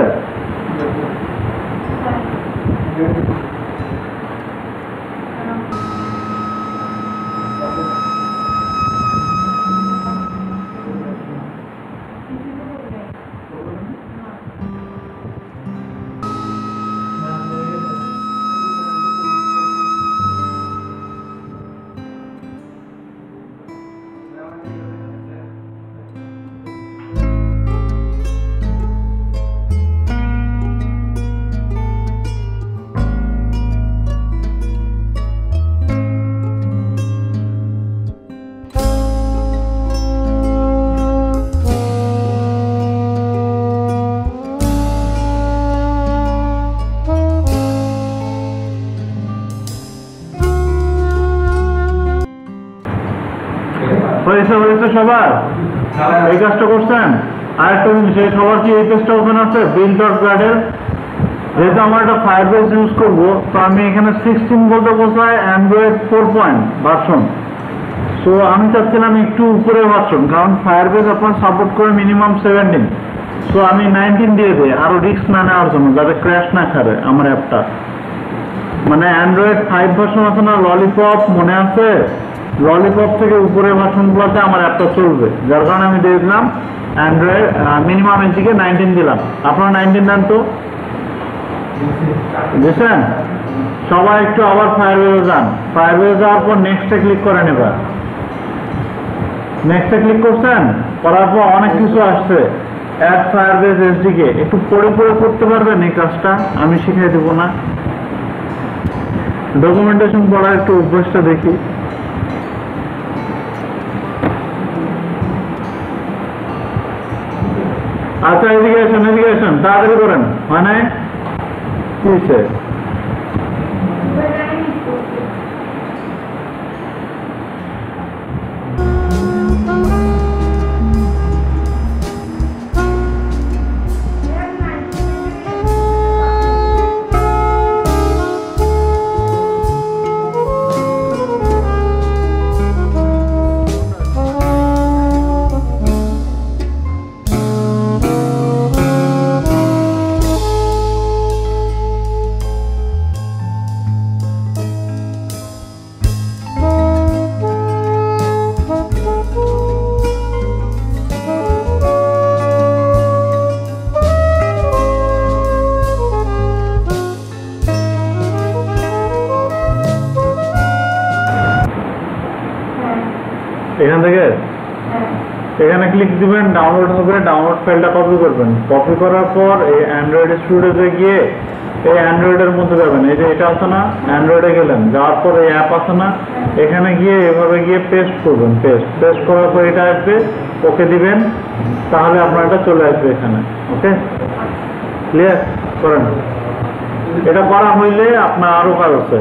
হয়েছে সবার? এই কাজটা করছেন? আর একটা জিনিস, এই সবার কি এই পেজটা ওপেন আছে build.gradle? যেহেতু আমার একটা ফায়ারবেস ইউজ করবো, তো আমি এখানে 16 বলতে বোঝায় অ্যান্ড্রয়েড 4 ভার্সন। সো আমি চাচ্ছিলাম একটু উপরে ভার্সন, কারণ ফায়ারবেস আপনার সাপোর্ট করে মিনিমাম 17। সো আমি 19 দিয়ে দিই, আরো রিস্ক না নেওয়ার জন্য, যাতে ক্র্যাশ না করে আমার অ্যাপটা। মানে অ্যান্ড্রয়েড 5 ভার্সন আছে না, ললিপপ, মনে আছে? ললিপপ থেকে উপরে ভার্সনগুলোতে আমার অ্যাপটা চলবে, যার কারণে আমি দিয়ে দিলাম অ্যান্ড্রয়েড মিনিমাম এর দিকে 19 দিলাম। আপনারা 19 দেন তো, বুঝছেন? সবাই একটু আবার ফায়ারবেসে যান, ফায়ারবেসে যাওয়ার পর নেক্সটে ক্লিক করেন। এবার নেক্সটে ক্লিক করছেন, করার পর অনেক কিছু আসছে, অ্যাড ফায়ারবেস এসডিকে একটু পড়ে পড়ে করতে পারবেন এই কাজটা, আমি শিখিয়ে দেবো না। ডকুমেন্টেশন পড়ার একটু অভ্যাসটা দেখি। আচ্ছা এদিকে আসুন তাড়াতাড়ি করেন, হয় নাই কি হয়েছে? এখান থেকে এখানে ক্লিক দিবেন, ডাউনলোড হবে, ডাউনলোড ফাইলটা কপি করবেন। কপি করার পর এই অ্যান্ড্রয়েড স্টুডিওতে গিয়ে এই অ্যান্ড্রয়েডের মধ্যে যাবেন, এই যে এটা আছে না, অ্যান্ড্রয়েডে গেলেন, যাওয়ার পর এই অ্যাপ আছে না, এখানে গিয়ে এভাবে গিয়ে পেস্ট করবেন। পেস্ট করার পর এটা আসবে, ওকে দিবেন, তাহলে আপনার এটা চলে আসবে এখানে। ওকে, ক্লিয়ার করেন। এটা করা হইলে আপনার আরো কাজ আছে।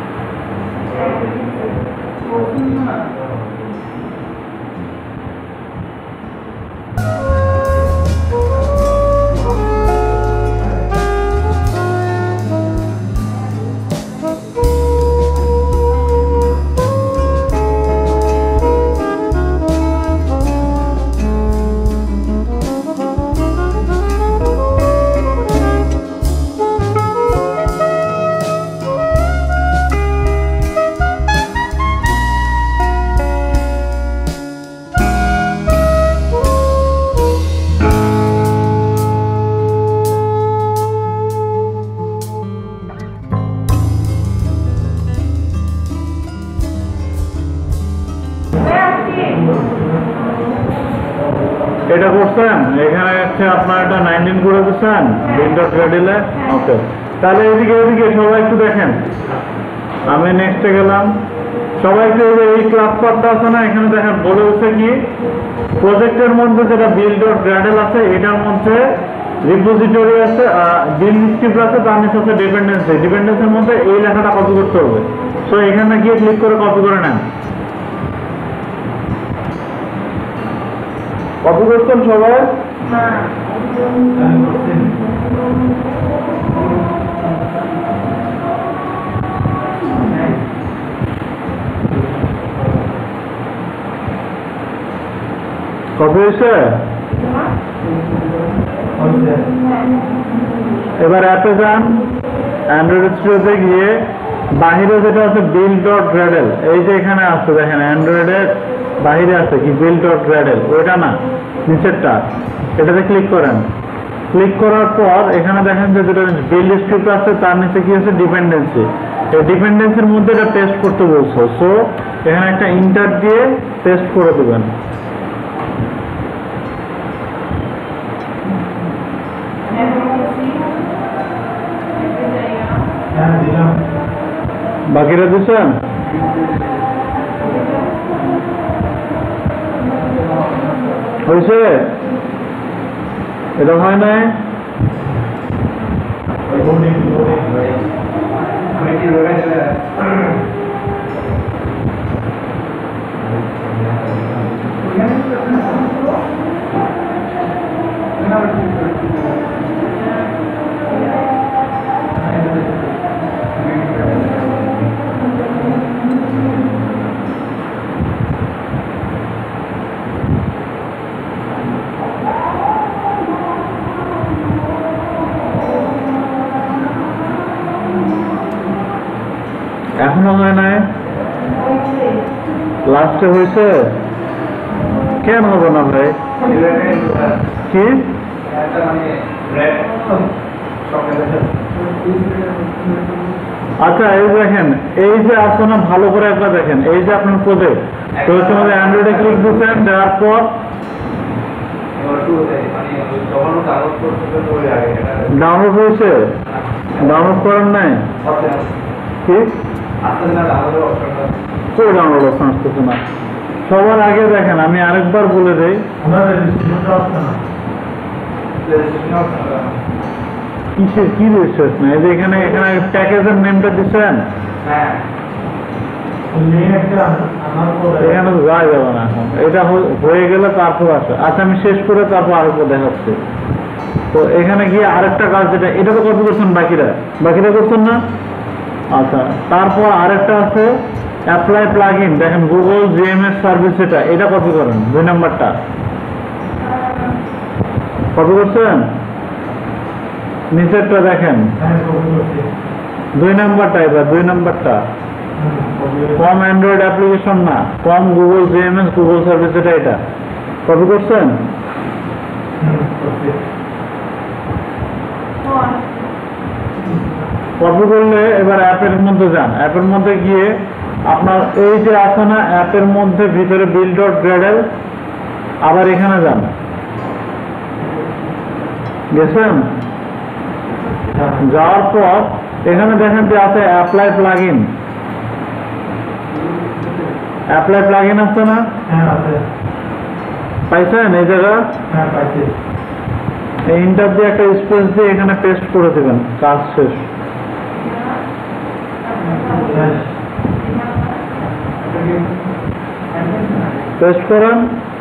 এটা করছেন, এখানে হচ্ছে আপনার এটা 19 করে দিচ্ছেন বিল.গ্রেডেলে। ওকে, তাহলে এদিকে সবাই একটু দেখেন, আমি নেক্সটে গেলাম। সবাই একটু এই ক্লাস পার্টটা আছে না, এখানে দেখেন বলে হচ্ছে কি প্রজেক্টের মধ্যে যেটা বিল.গ্রেডেল আছে, এটার মধ্যে রিপোজিটরি আছে, বিল স্ক্রিপ্ট আছে, তার নিচে আছে ডিপেন্ডেন্সির মধ্যে এই লেখাটা কপি করতে হবে। সো এখানে গিয়ে ক্লিক করে কপি করে নেন। কপি করছেন সবাই? কপি হয়েছে? এবার অ্যাপে যান, অ্যান্ড্রয়েড স্টুডিওতে গিয়ে বাহিরে যেটা আছে বিল.গ্রেডেল, এই যে এখানে আছে দেখেন, অ্যান্ড্রয়েডের বাহিরে আছে কি বিল.গ্রেডেল, ওইটা না, নিচেরটা, এটাতে ক্লিক করেন। ক্লিক করার পর এখানে দেখেন যে যেটা বিল স্ক্রিপ্ট আছে, তার নিচে কি আছে ডিপেন্ডেন্সি। এই ডিপেন্ডেন্সির মধ্যে এটা পেস্ট করতে বলছো, সো এখানে একটা ইন্টার দিয়ে পেস্ট করে দেবেন। বাকিরা দিচ্ছেন? হয়েছে? এটা হয় নাই? এখনো হয় নাই? লাস্টে হয়েছে? কেন হবে না ভাই? কি আচ্ছা এই দেখেন, এই যে আছে না, ভালো করে একবার দেখেন, এই যে আপনার প্রজেক্ট, তো তোমাদের অ্যান্ড্রয়েডে ক্লিক দিচ্ছেন, দেওয়ার পর ডাউনলোড হয়েছে? ডাউনলোড করেন নাই? ঠিক কই ডাউনলোড অপশন আসতেছে না? সবার আগে দেখেন, আমি আরেকবার বলে দেই, কিসের কি রেজিস্ট্রেশন? এই যে এখানে এখানে প্যাকেজের নেমটা দিচ্ছেন, এখানে যাওয়া যাবে না এখন। এটা হয়ে গেলে তারপর আসে। আচ্ছা আমি শেষ করে তারপর আরেকবার দেখাচ্ছি। তো এখানে গিয়ে আরেকটা কাজ, যেটা এটা তো কপি করছেন, বাকিরা করছেন না? আচ্ছা, তারপর আরেকটা আছে অ্যাপ্লাই প্লাগ ইন, দেখেন গুগল জিএমএস সার্ভিস, এটা কপি করেন, 2 নাম্বারটা কপি করছেন। নিচেরটা দেখেন 2 নাম্বারটা, এবার 2 নাম্বারটা কম অ্যান্ড্রয়েড অ্যাপ্লিকেশন না, com Google GMS Google service, এটা কপি করছেন। কপি করলে এবার অ্যাপের মধ্যে যান, অ্যাপের মধ্যে গিয়ে আপনার এই যে আছে না অ্যাপের মধ্যে ভিতরে build.gradle, আবার এখানে যান, গেছেন? যাওয়ার পর এখানে দেখেন যে আছে অ্যাপ্লাই প্লাগইন, আছে না? পাইছেন এই জায়গা? এই ইন্টার দিয়ে একটা স্পেস দিয়ে এখানে পেস্ট করে দেবেন, কাজ শেষ। পেস্ট করেন।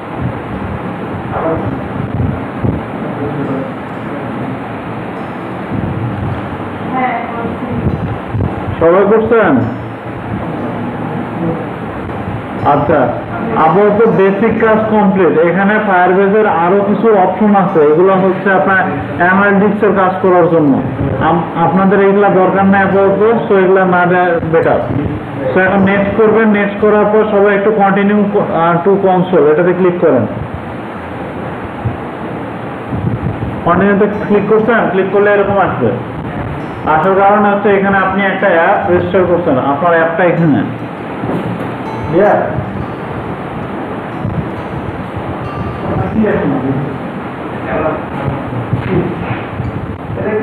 সবাই করছেন? আচ্ছা, আপাতত বেসিক কাজ কমপ্লিট। এখানে ফায়ারবেজের আরো কিছু অপশন আছে, এগুলো হচ্ছে আপনার অ্যানালিটিক্সের কাজ করার জন্য। আপনাদের এগুলা দরকার নেই আপাতত, সো এগুলা না দেয় বেটার। সো এখন নেক্সট করবেন, নেক্সট করার পর সবাই একটু কন্টিনিউ টু কনসোল, এটাতে ক্লিক করেন। কন্টিনিউতে ক্লিক করছেন, ক্লিক করলে এরকম আসবে। আসার কারণ হচ্ছে এখানে আপনি একটা অ্যাপ রেজিস্টার করছেন, আপনার অ্যাপটা এখানে। এটা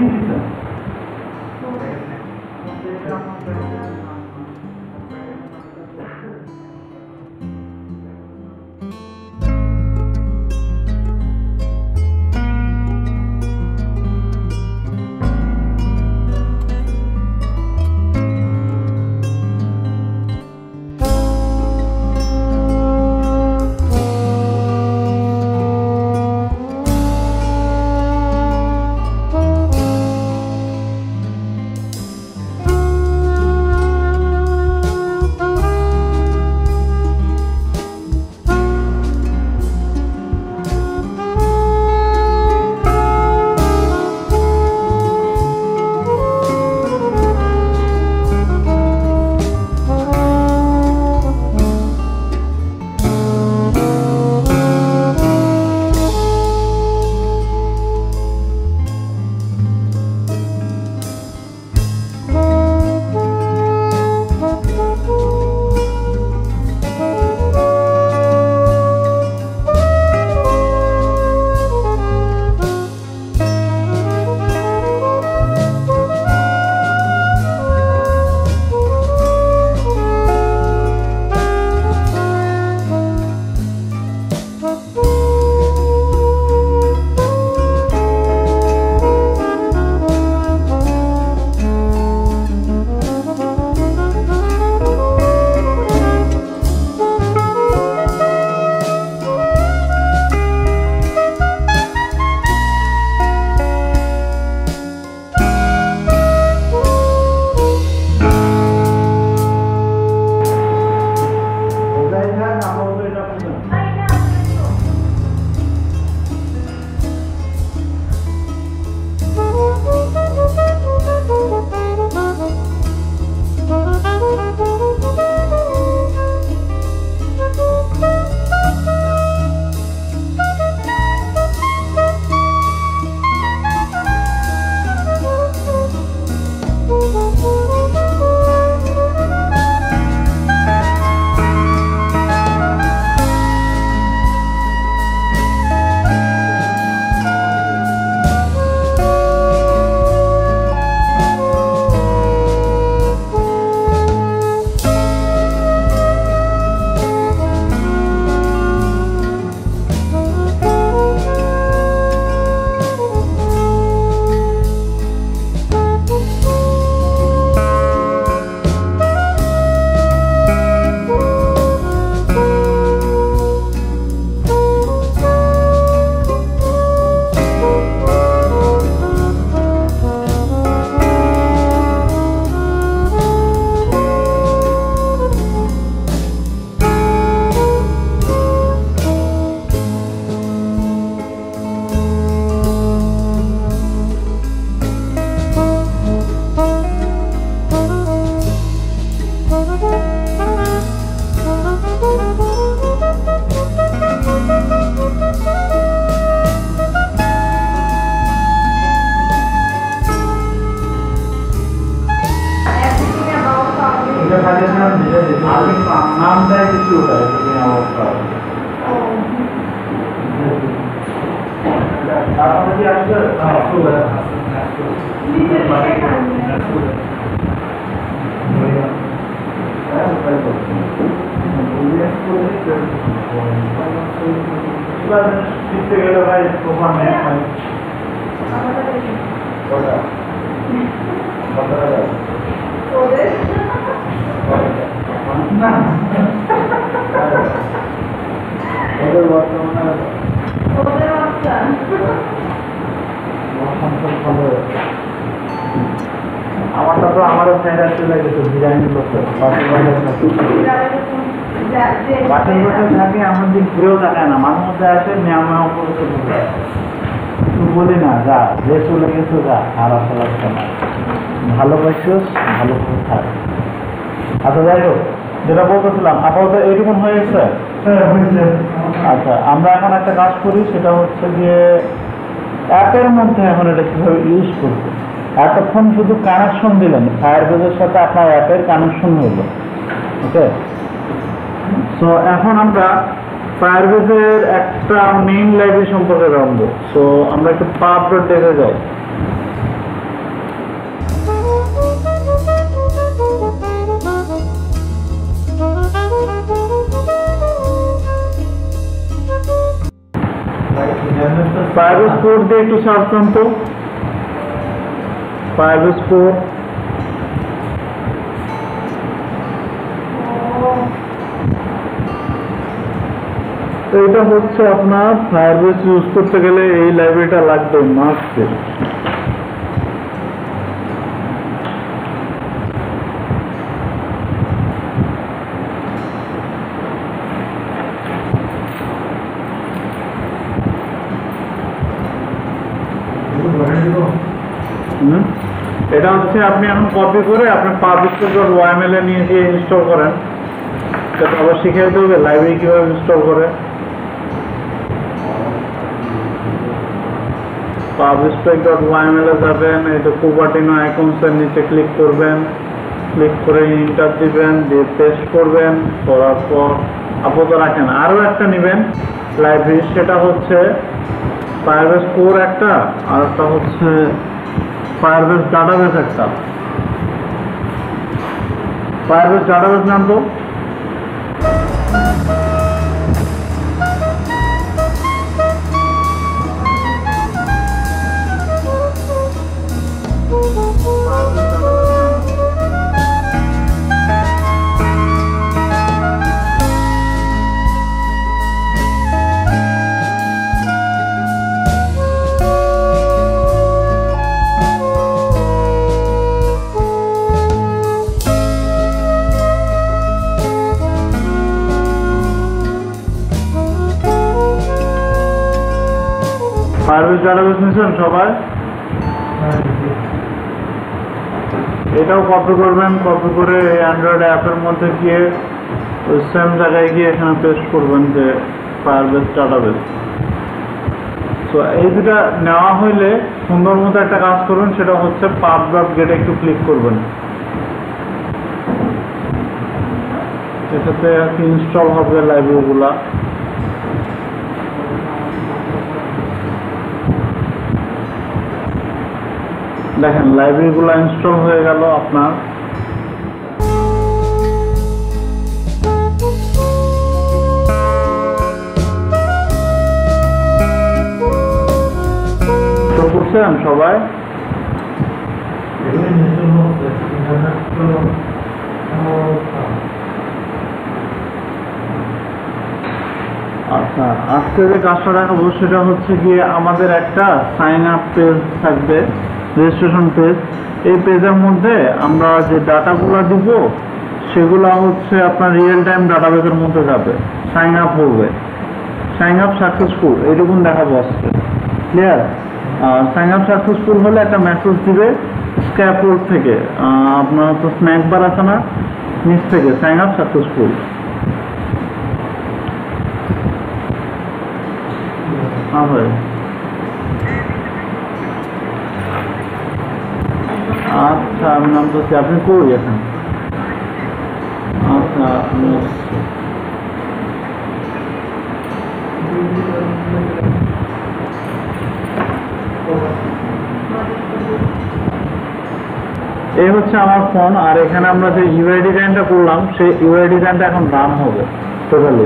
কি নামটাই কিছু অবস্থা শিখতে গেলে ভাই প্রমাণ নেই আমারটা তো আমারও সাইড আসতে লাগেছে ডিজাইন করতে বাসের বসে থাকে আমার দিক ঘুরেও তাকায় না মাঝে মধ্যে আসে নেওয়া করতে বলি না যা যে চলে গেছো যা আর আসা লাগছে না ভালোবাসিস ভালো করে থাক আচ্ছা যাই হোক যেটা বলতেছিলাম আপাতত এইরকম হয়ে গেছে আচ্ছা আমরা এখন একটা কাজ করি সেটা হচ্ছে যে অ্যাপের মধ্যে এখন এটা কীভাবে ইউজ করবো এতক্ষণ শুধু কানেকশন দিলেন ফায়ারবেজের সাথে আপনার অ্যাপের কানেকশন হইল ওকে সো এখন আমরা ফায়ারবেজের একটা মেইন লাইব্রেরি সম্পর্কে জানবো সো আমরা একটু pub.dev-এ যাই ফায়ারবেজ কোড দিয়ে একটু সার্চ করুন তো ফায়ারবেজ কোড তো এটা হচ্ছে আপনার ফায়ারবেজ ইউজ করতে গেলে এই লাইব্রেরিটা লাগবে মাস্ট এটা হচ্ছে আপনি এখন কপি করে আপনি pub.yml এ নিয়ে গিয়ে ইনস্টল করেন সেটা আবার শিখিয়ে দেবে লাইব্রেরি কিভাবে ইনস্টল করে pub.yml এ যাবেন এই যে কুবার্টিনো আইকনস এর নিচে ক্লিক করবেন ক্লিক করে এন্টার দিবেন দিয়ে পেস্ট করবেন করার পর আপাতত রাখেন আরো একটা নেবেন লাইব্রেরি সেটা হচ্ছে ফায়ারবেজ কোর একটা আর একটা হচ্ছে ফায়ারবেজ ডাটাবেস একটা ফায়ারবেজ ডাটাবেস নাম তো ফায়ারবেজ ডাটাবেস নিয়েছেন সবাই এটাও কপি করবেন কপি করে এই অ্যান্ড্রয়েড অ্যাপের মধ্যে গিয়ে ওই সেম জায়গায় গিয়ে এখানে পেস্ট করবেন যে ফায়ারবেজ ডাটাবেস তো এই দুটা নেওয়া হইলে সুন্দর মতো একটা কাজ করবেন সেটা হচ্ছে pub.get একটু ক্লিক করবেন এটাতে ইনস্টল হবে লাইব্রেরিগুলা দেখেন লাইব্রেরিগুলো ইনস্টল হয়ে গেল আপনার তো বুঝছেন সবাই আচ্ছা আজকে যে কাজটা দেখাবো সেটা হচ্ছে গিয়ে আমাদের একটা সাইন আপ পেজ থাকবে রেজিস্ট্রেশন পেজ এই পেজের মধ্যে আমরা যে ডাটাগুলো দিব সেগুলো হচ্ছে আপনার রিয়েল টাইম ডাটাবেসের মধ্যে যাবে সাইন আপ হবে সাইন আপ সাকসেসফুল এইরকম দেখাবো আজকে ক্লিয়ার সাইন আপ সাকসেসফুল হলে একটা মেসেজ দিবে স্ক্যাপবোর্ড থেকে আপনার তো স্ন্যাক বার আছে না নিচ থেকে সাইন আপ সাকসেসফুল হয় আচ্ছা আমি নাম তো আপনি কই এখন এই হচ্ছে আমার ফোন, আর এখানে আমরা যে ইউআই ডিজাইনটা করলাম সেই ইউআই ডিজাইনটা এখন রান হবে টোটালি।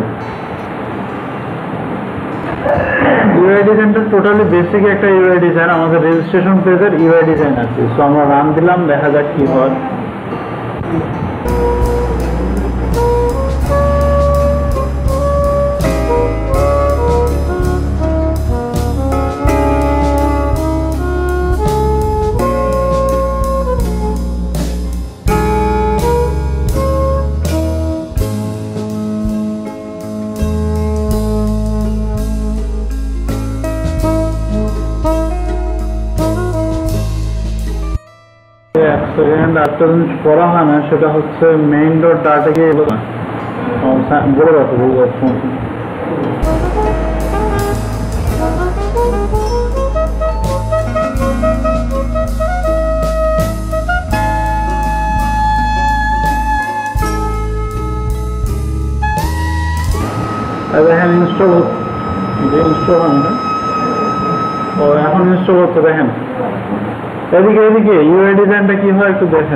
ইউআই ডিজাইনটা টোটালি বেসিক একটা ইউআই ডিজাইন, আমাদের রেজিস্ট্রেশন পেজের ইউআই ডিজাইন আছে। সো আমরা রান দিলাম, দেখা যাক কি হয়। একটা জিনিস করা হয় না, সেটা হচ্ছে মেইন ডট ডাটাকে বলে রাখো দেখেন ইনস্টল ইনস্টল হয় না। ও এখন ইনস্টল হচ্ছে, দেখেন এদিকে এদিকে ইউআই ডিজাইনটা কি হয় একটু দেখেন।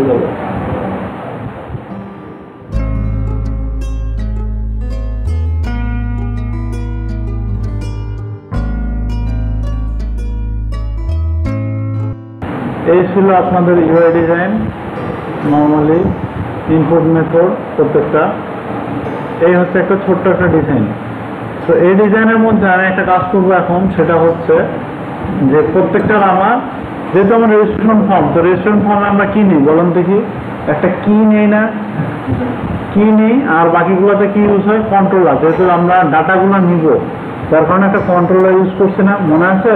এই ছিল আপনাদের UI design, normally input method প্রত্যেকটা। এই হচ্ছে একটা ছোট্ট একটা ডিজাইন। তো এই ডিজাইনের মধ্যে আমি একটা কাজ করবো এখন, সেটা হচ্ছে যে প্রত্যেকটার আমার, যেহেতু আমার রেজিস্ট্রেশন ফর্ম, তো রেজিস্ট্রেশন ফর্মে আমরা কি নিই বলুন দেখি? একটা কি নেই না? কি নেই, আর বাকিগুলোতে কি ইউজ হয়? কন্ট্রোলার। যেহেতু আমরা ডাটাগুলো নিব, তার কারণে একটা কন্ট্রোলার ইউজ করছি না, মনে আছে?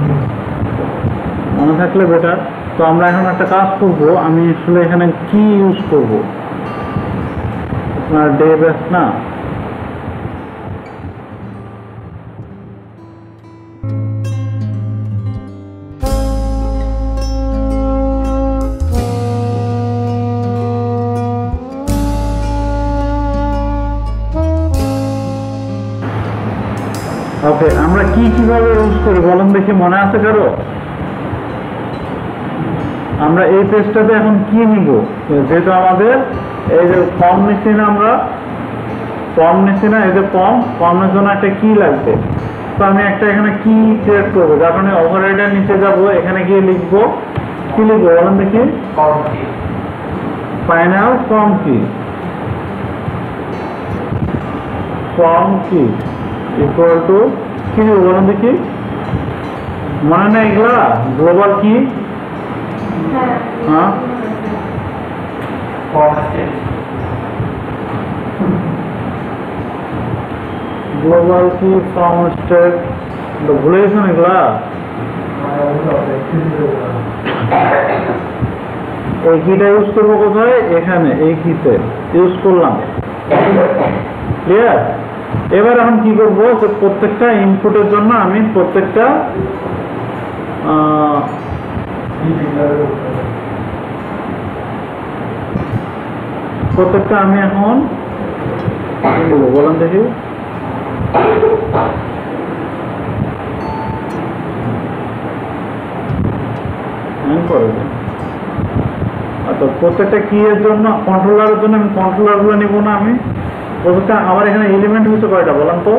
মনে থাকলে বেটার। তো আমরা এখন একটা কাজ করব, আমি আসলে এখানে কি ইউজ করব? আপনার ডে বেস না, ওকে। আমরা কি কিভাবে ইউজ করি বলুন দেখি, মনে আছে কারো? আমরা এই পেজটাতে এখন কি নিব? যেহেতু আমাদের এই যে ফর্ম নিচ্ছি না, আমরা ফর্ম নিচ্ছি না, এই যে ফর্মের জন্য একটা কি লাগবে। তো আমি একটা এখানে কি ক্রিয়েট করবো, যার কারণে ওভাররাইডের নিচে যাব, এখানে গিয়ে লিখবো, কি লিখবো বলুন দেখি? ফাইনাল ফর্ম কি, ফর্ম কি ইকুয়াল টু কি লিখবো বলুন দেখি? মনে নেই এগুলা? গ্লোবাল কি? হ্যাঁ, গ্লোবাল কি ফর্ম স্টেট, ভুলে গেছেন এগুলা? এই কিটা ইউজ করবো কোথায়? এখানে এই কিতে ইউজ করলাম। ক্লিয়ার? এবার এখন কি করবো, যে প্রত্যেকটা ইনপুটের জন্য আমি প্রত্যেকটা আমি এখন কি বলবো বলেন দেখি? আচ্ছা, প্রত্যেকটা কি এর জন্য, কন্ট্রোলারের জন্য আমি কন্ট্রোলার গুলো নিবো না, আমি প্রত্যেকটা। আমার এখানে এলিমেন্ট হচ্ছে কয়টা বলেন তো?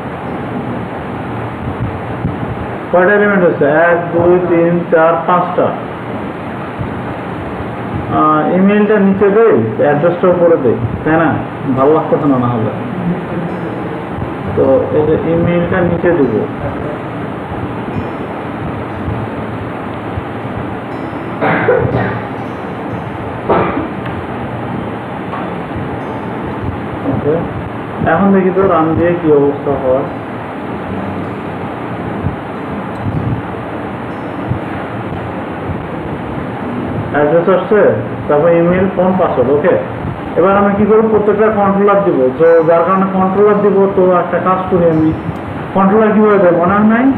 কয়টা এলিমেন্ট হচ্ছে? 1 2 3 4 5টা। ইমেইলটা নিচে দেই, অ্যাড্রেসটা উপরে দেই, তাই না? ভালো লাগতো না হলে। তো এই যে ইমেইলটা নিচে দেব, এখন দেখি তো রান দিয়ে কি অবস্থা হয়। অ্যাড্রেস আসছে, তারপর ইমেল, ফোন, পাসওয়ার্ড। ওকে, এবার আমি কি করবো? প্রত্যেকটা কন্ট্রোলার দিব। তো যার কারণে কন্ট্রোলার দিব, তো একটা কাজ করি আমি। কন্ট্রোলার কিভাবে দেয় মনে হয় নাই?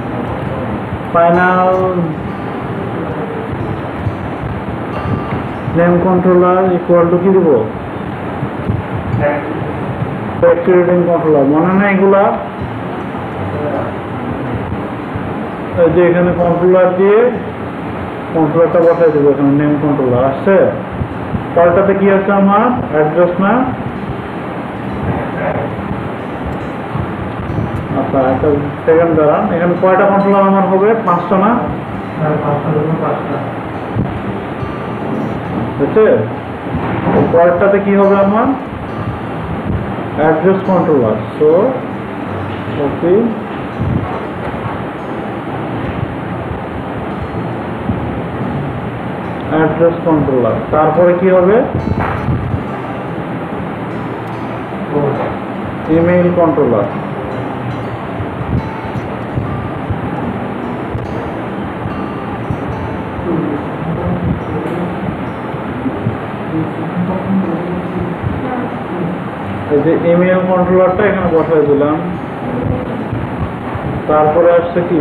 Final name controller equal to কি দিব, অ্যাক্টিভেটিং কন্ট্রোলার। মনে না এগুলা, এই যে এখানে কন্ট্রোলার দিয়ে কন্ট্রোলারটা বসাই দেবো, এখানে নেম কন্ট্রোলার আসছে। পরেরটাতে কি আছে আমার, অ্যাড্রেস না? আচ্ছা একটা সেকেন্ড দাঁড়ান, এখানে কয়টা কন্ট্রোলার আমার হবে, 5টা না? বুঝছে? পরেরটাতে কি হবে আমার, address controller. So okay, address controller. তারপরে কি হবে, ইমেইল কন্ট্রোলার। এই যে ইমেইল কন্ট্রোলারটা এখানে বসাই দিলাম। তারপরে আসছে কি,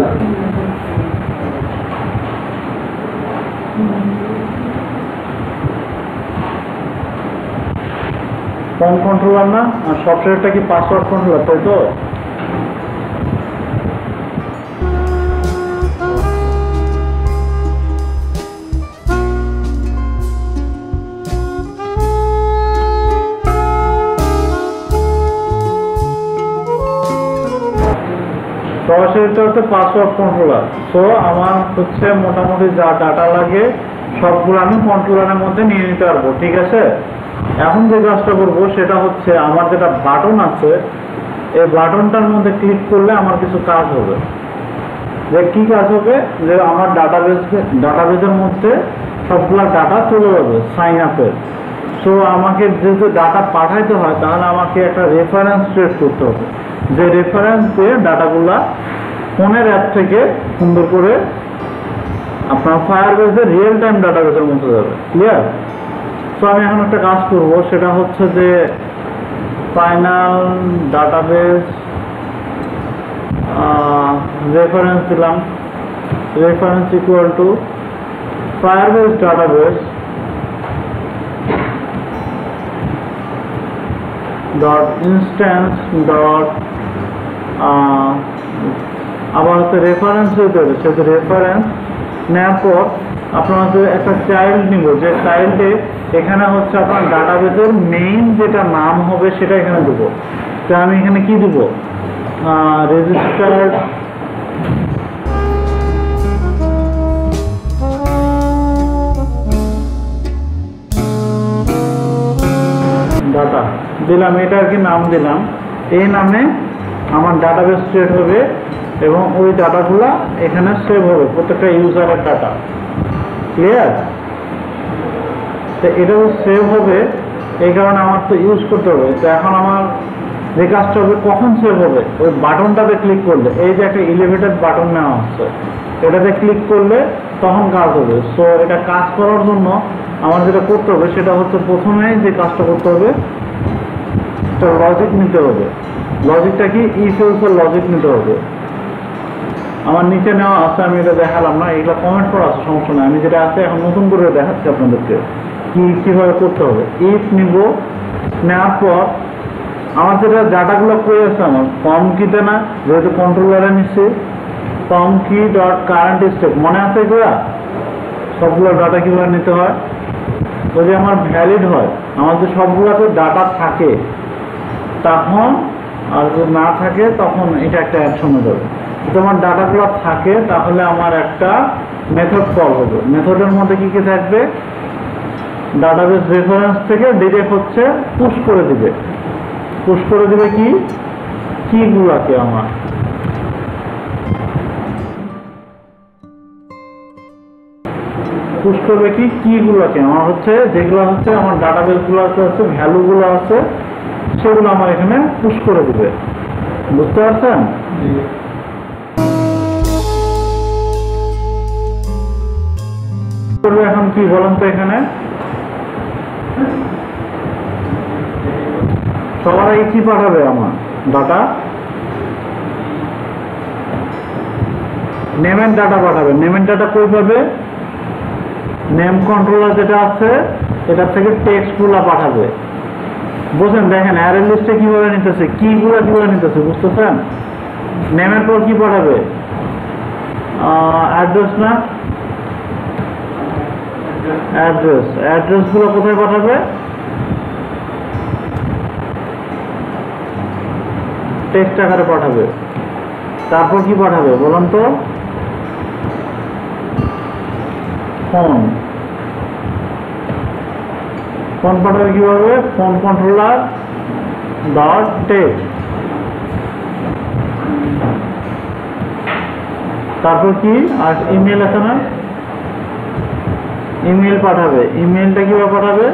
ফর্ম কন্ট্রোলার না? আর সফটওয়্যারটা কি পাসওয়ার্ড কন্ট্রোলার, তাই তো? সরাসরিটা হচ্ছে পাসওয়ার্ড কন্ট্রোলার। সো আমার হচ্ছে মোটামুটি যা ডাটা লাগে সবগুলো আমি কন্ট্রোলারের মধ্যে নিয়ে নিতে পারবো, ঠিক আছে? এখন যে কাজটা করবো সেটা হচ্ছে, আমার যেটা বাটন আছে এই বাটনটার মধ্যে ক্লিক করলে আমার কিছু কাজ হবে। যে কি কাজ হবে, যে আমার ডাটাবেজের মধ্যে সবগুলা ডাটা চলে যাবে সাইন আপের। সো আমাকে যেহেতু ডাটা পাঠাইতে হয়, তাহলে আমাকে একটা রেফারেন্স ক্রিয়েট করতে হবে, যে রেফারেন্স দিয়ে ডাটাগুলা ফোনের অ্যাপ থেকে সুন্দর করে আপনার ফায়ারবেসের রিয়েল টাইম ডাটাবেসের মধ্যে যাবে। ক্লিয়ার? তো আমি এখন একটা কাজ করব, সেটা হচ্ছে যে ফাইনাল ডাটাবেস রেফারেন্স দিলাম, reference equal to Firebase database dot instance dot, আবার হচ্ছে রেফারেন্স দিতে হবে। সেহেতু রেফারেন্স নেওয়ার পর আপনার হচ্ছে একটা চাইল্ড নিব, যে চাইল্ডে এখানে হচ্ছে আপনার ডাটাবেসের মেইন যেটা নাম হবে সেটা এখানে দেবো। তো আমি এখানে কি দেবো, রেজিস্টার্ড ডাটা দিলাম, এটা আর কি নাম দিলাম। এই নামে আমার ডাটাবেস ক্রিয়েট হবে এবং ওই ডাটাগুলা এখানে সেভ হবে, প্রত্যেকটা ইউজারের ডাটা। ক্লিয়ার? তো এটাও সেভ হবে, এই কারণে আমার তো ইউজ করতে হবে। তো এখন আমার যে কাজটা হবে, কখন সেভ হবে, ওই বাটনটাতে ক্লিক করলে, এই যে একটা এলিভেটেড বাটন নেওয়া হচ্ছে, এটাতে ক্লিক করলে তখন কাজ হবে। সো এটা কাজ করার জন্য আমার যেটা করতে হবে সেটা হচ্ছে, প্রথমে যে কাজটা করতে হবে একটা লজিক নিতে হবে। লজিকটা কি, ইফ এলসের লজিক নিতে হবে। আমার নিচে নেওয়া আছে, আমি এটা দেখালাম না, এগুলো কমেন্ট করা আছে, সমস্যা নাই। আমি যেটা আছে এখন নতুন করে দেখাচ্ছি আপনাদেরকে কিভাবে করতে হবে। ইফ নিব, নেওয়ার পর আমার যেটা ডাটাগুলো করে আছে, আমার ফর্ম কিতে না, যেহেতু কন্ট্রোলারে নিচ্ছি, ফর্ম কি ডট কারেন্ট স্টেট, মনে আছে এগুলা সবগুলো ডাটা কিভাবে নিতে হয়। যদি আমার ভ্যালিড হয়, আমার যে সবগুলোতে ডাটা থাকে তখন, আর যদি না থাকে তখন এটা একটা অ্যাকশন হয়ে যাবে। যদি আমার ডাটাগুলো থাকে তাহলে আমার একটা মেথড কল হবে। মেথডের মধ্যে কি কি থাকবে, ডাটাবেস রেফারেন্স থেকে ডিরেক্ট হচ্ছে পুশ করে দিবে। পুশ করে দিবে কি, কিগুলাকে আমার পুশ করবে, কি কিগুলোকে আমার হচ্ছে, যেগুলো হচ্ছে আমার ডাটাবেস গুলোতে হচ্ছে ভ্যালুগুলো আছে, সেগুলো আমার এখানে পুশ করে দিবে। বুঝতে পারছেন? এখন কি বলেন তো, এখানে সবার আগে কি পাঠাবে, আমার ডাটা নেমের ডাটা পাঠাবে। নেমের ডাটা কই পাবে, নেম কন্ট্রোলার যেটা আছে এটা থেকে টেক্সটগুলো পাঠাবে। বুঝলেন? দেখেন অ্যারে লিস্টে কিভাবে নিতেছে, কিগুলো কিভাবে নিতেছে, বুঝতেছেন? নেমের পর কি পাঠাবে? অ্যাড্রেস না, অ্যাড্রেসগুলো কোথায় পাঠাবে? টেক্সট আকারে পাঠাবে। তারপর কি পাঠাবে বলুন তো? ফোন পাঠাবে কিভাবে? Phone controller dot text. তারপর কি? আর ইমেল আছে না, ইমেল পাঠাবে। ইমেলটা কিভাবে পাঠাবে?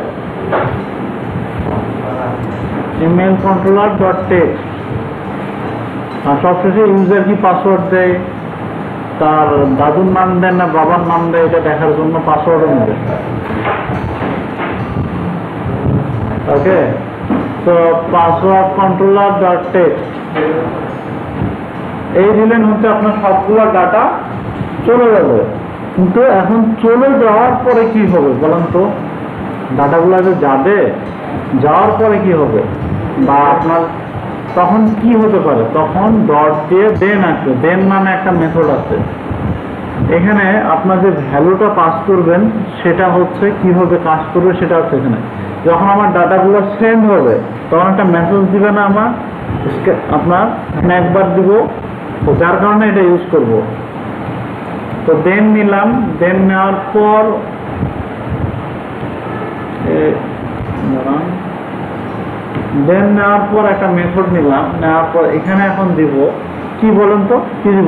Email controller dot text. আর সবশেষে ইউজার কি পাসওয়ার্ড দেয়, তার দাদুর নাম দেয় না বাবার নাম দেয়, এটা দেখার জন্য পাসওয়ার্ডও নেবে। ওকে, তো পাসওয়ার্ড কন্ট্রোলার ডট টেক্সট এই দিলেন হচ্ছে আপনার সবগুলো ডাটা চলে যাবে। কিন্তু এখন চলে যাওয়ার পরে কি হবে বলেন তো? ডাটাগুলো যে যাবে, যাওয়ার পরে কি হবে, বা আপনার তখন কি হতে পারে? তখন ডট দিয়ে দেন আসবে। দেন মানে একটা মেথড আছে। এখানে আপনার যে ভ্যালুটা পাস করবেন সেটা হচ্ছে কিভাবে কাজ করবে সেটা হচ্ছে এখানে যখন আমার ডাটাগুলো সেন্ড হবে তখন একটা মেসেজ দিবে না আমার, আপনার একবার দিব, তো যার কারণে এটা ইউজ করব। তো দেন নিলাম, দেন নেওয়ার পর একটা মেথড নিলাম, নেওয়ার পর এখানে এখন দিব কি বলেন তো? কি দিব?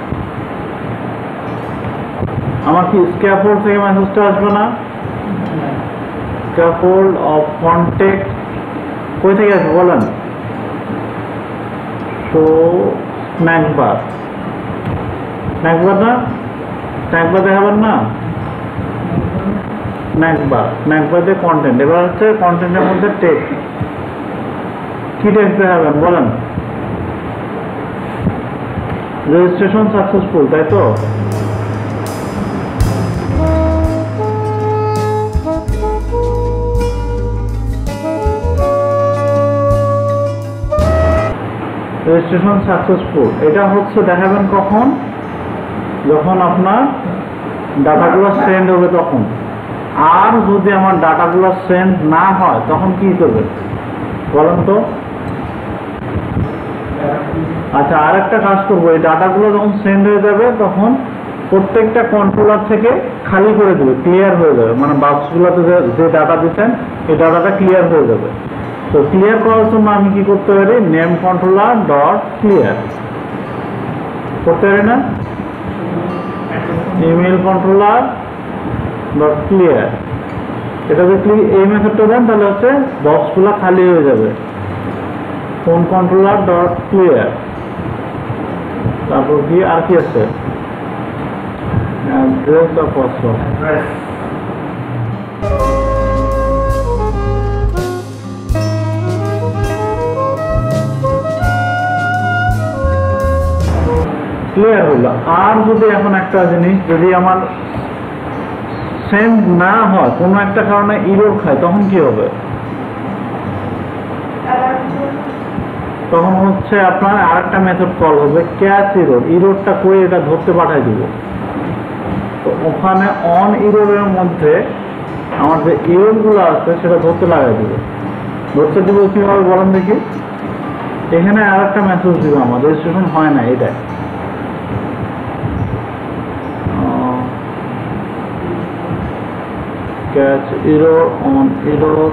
আমার কি স্ক্যাফোল্ড থেকে মেসেজটা আসবে না? স্ক্যাফোল্ড অফ কন্টেক্ট কই থেকে আসবে বলেন? তো স্ন্যাকবার না, স্ন্যাকবার দেখাবেন না, স্ন্যাকবার দিয়ে কন্টেন্ট। এবার হচ্ছে কন্টেন্টের মধ্যে টেক্সট, কি টেক্সট দেখাবেন বলেন? রেজিস্ট্রেশন সাকসেসফুল, তাই তো? রেজিস্ট্রেশন সাকসেসফুল এটা হচ্ছে দেখাবেন কখন? যখন আপনার ডাটাগুলো সেন্ড হবে তখন। আর যদি আমার ডাটাগুলো সেন্ড না হয় তখন কি করবে বলেন তো? আচ্ছা, আর একটা কাজ করবো, এই ডাটাগুলো যখন সেন্ড হয়ে যাবে তখন প্রত্যেকটা কন্ট্রোলার থেকে খালি করে দেবে, ক্লিয়ার হয়ে যাবে, মানে বাক্সগুলোতে যে ডাটা দিচ্ছেন এই ডাটাটা ক্লিয়ার হয়ে যাবে। তো ক্লিয়ার করার জন্য আমি কি করতে পারি? নেম কন্ট্রোলার ডট ক্লিয়ার করতে পারি না? ইমেল কন্ট্রোলার ডট ক্লিয়ার, এটা যদি এই মেথডটা দেন তাহলে হচ্ছে বক্সগুলো খালি হয়ে যাবে। ফোন কন্ট্রোলার ডট ক্লিয়ার, তারপর কি আর কি আছে? অ্যাড্রেস বা পাসওয়ার্ড। ক্লিয়ার হলো। আর যদি এখন একটা জিনিস, যদি আমার সেন্ড না হয়, কোনো একটা কারণে ইরর খায়, তখন কি হবে? তখন হচ্ছে আপনার আরেকটা মেথড কল হবে, ক্যাচ ইরর। ইররটা করে এটা ধরতে পাঠাই দিব। তো ওখানে অন ইররের মধ্যে আমার যে ইররগুলো আছে সেটা ধরতে লাগাই দিব। ধরতে দিব কিভাবে বলেন দেখি? এখানে আরেকটা মেসেজ দিব, আমার রেজিস্ট্রেশন হয় না, এটাই catch error on error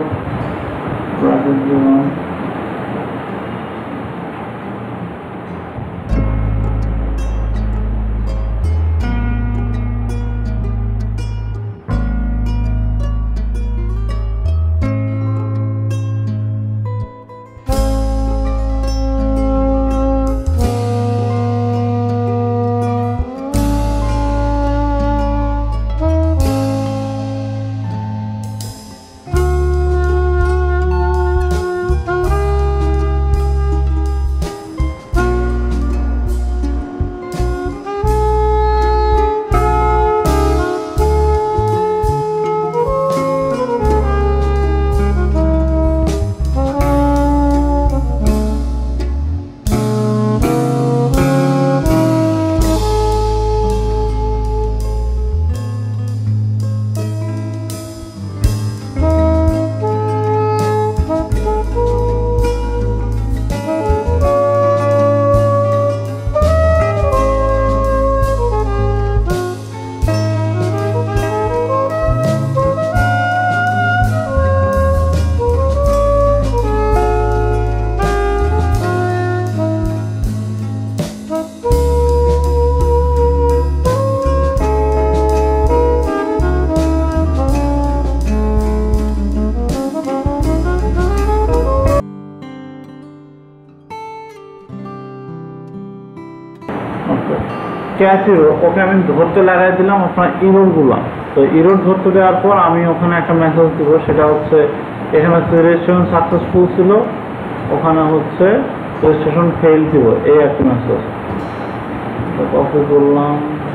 catch error, okay আমি ধরতে লাগাই দিলাম আপনার ইরোডগুলো। তো ইরোড ধরতে দেওয়ার পর আমি ওখানে একটা মেসেজ দিব, সেটা হচ্ছে এখানে রেজিস্ট্রেশন সাকসেসফুল ছিল, ওখানে হচ্ছে রেজিস্ট্রেশন ফেল দিব, এই একটা মেসেজ। কপি করলাম,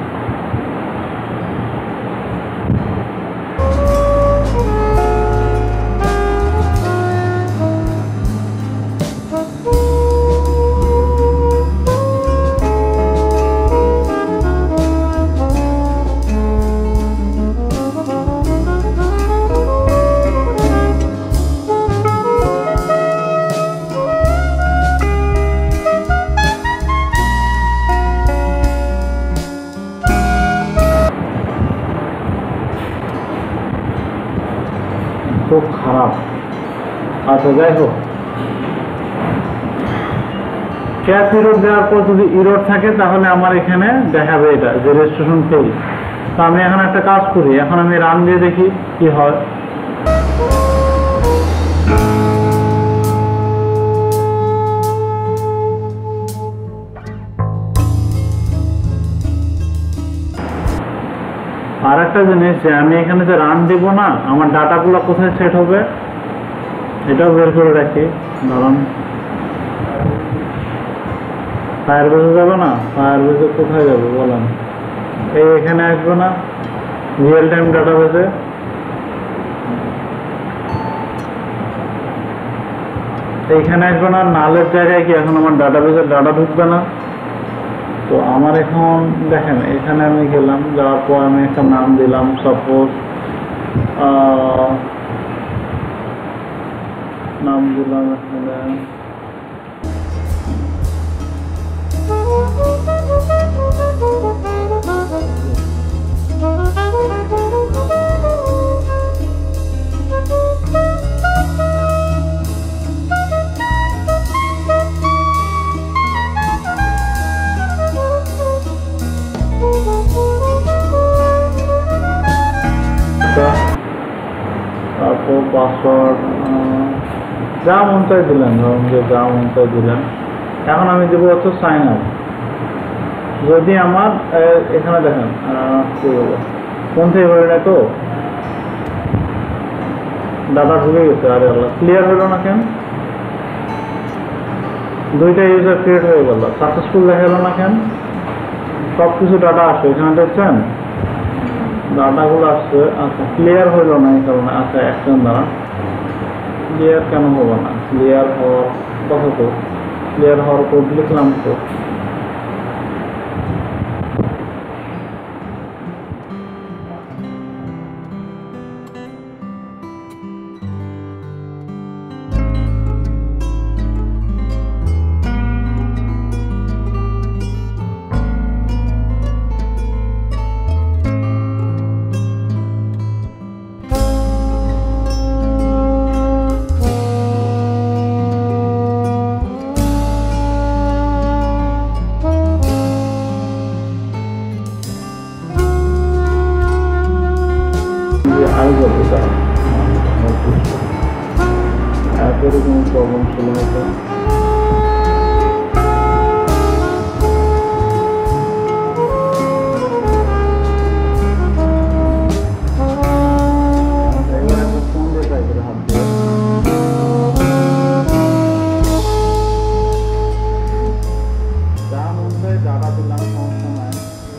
খুব খারাপ। আচ্ছা যাই হোক, ক্যাচ ইরোড দেওয়ার পর যদি ইরোড থাকে তাহলে আমার এখানে দেখাবে এটা যে রেজিস্ট্রেশন ফেল। তো আমি এখন একটা কাজ করি, এখন আমি রান দিয়ে দেখি কি হয়। আর একটা জিনিস, যে আমি এখানে যে রান দিব না, আমার ডাটাগুলো কোথায় সেট হবে এটাও বের করে রাখি। ধরুন ফায়ারবেসে যাবে না, ফায়ারবেসে কোথায় যাবে বলেন, এই এখানে আসবে না রিয়েল টাইম ডাটাবেসে, এইখানে আসবে না, নালের জায়গায় কি এখন আমার ডাটাবেসে ডাটা ঢুকবে না। তো আমার এখন দেখেন এখানে আমি গেলাম, যাওয়ার পর আমি একটা নাম দিলাম, সাপোজ নাম দিলাম এখানে তারপর পাসওয়ার্ড যা মন চাই দিলেন, ধরুন যে যা মন চাই দিলেন। এখন আমি দেবো হচ্ছে সাইন আপ। যদি আমার এখানে দেখেন কি বলবো, কোন থেকে হয়ে না, তো ডাটা ঢুকে গেছে। আরে আল্লাহ, ক্লিয়ার হলো না কেন? দুইটা ইউজার ক্রিয়েট হয়ে গেল, সাকসেসফুল দেখালো না কেন? সব কিছু ডাটা আসছে এখানে, দেখছেন ডাটাগুলো আসছে। আচ্ছা ক্লিয়ার হইল না এই কারণে। আচ্ছা অ্যাকশন দ্বারা ক্লিয়ার কেন হবো না? ক্লিয়ার হওয়ার কথা তো, ক্লিয়ার হওয়ার কোড লিখলাম তো। অ্যাপেরও কোনো প্রবলেম ছিল হয়তো। যার মধ্যে ডাটা দিলাম সমস্যা নাই।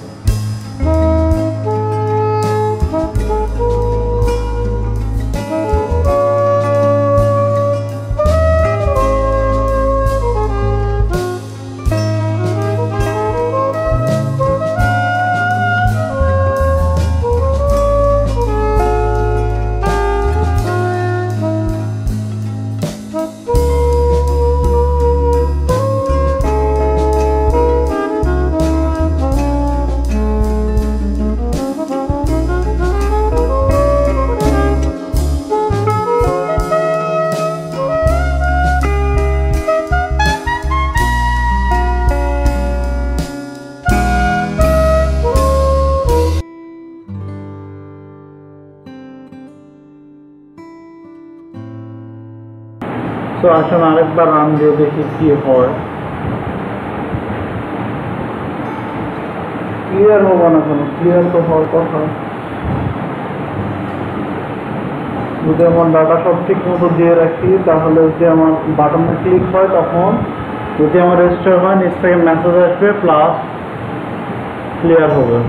তো আসলে আরেকবার রান দিয়ে দেখি কি হয়। ক্লিয়ার হবে না কেন? ক্লিয়ার তো হওয়ার কথা। যদি আমার ডাটা সব ঠিক মতো দিয়ে রাখি তাহলে যদি আমার বাটনে ক্লিক হয় তখন যদি আমার রেজিস্টার হয় নিচ থেকে মেসেজ আসবে প্লাস ক্লিয়ার হবে।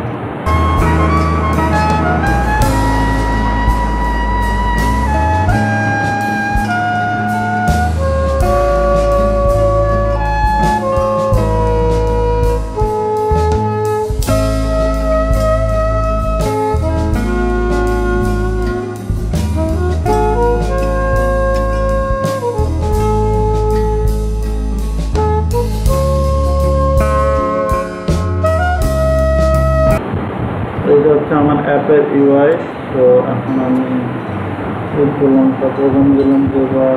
এটা হচ্ছে আমার অ্যাপের ইউআই। তো এখন আমি করলাম প্রোগ্রাম দিলাম যে বা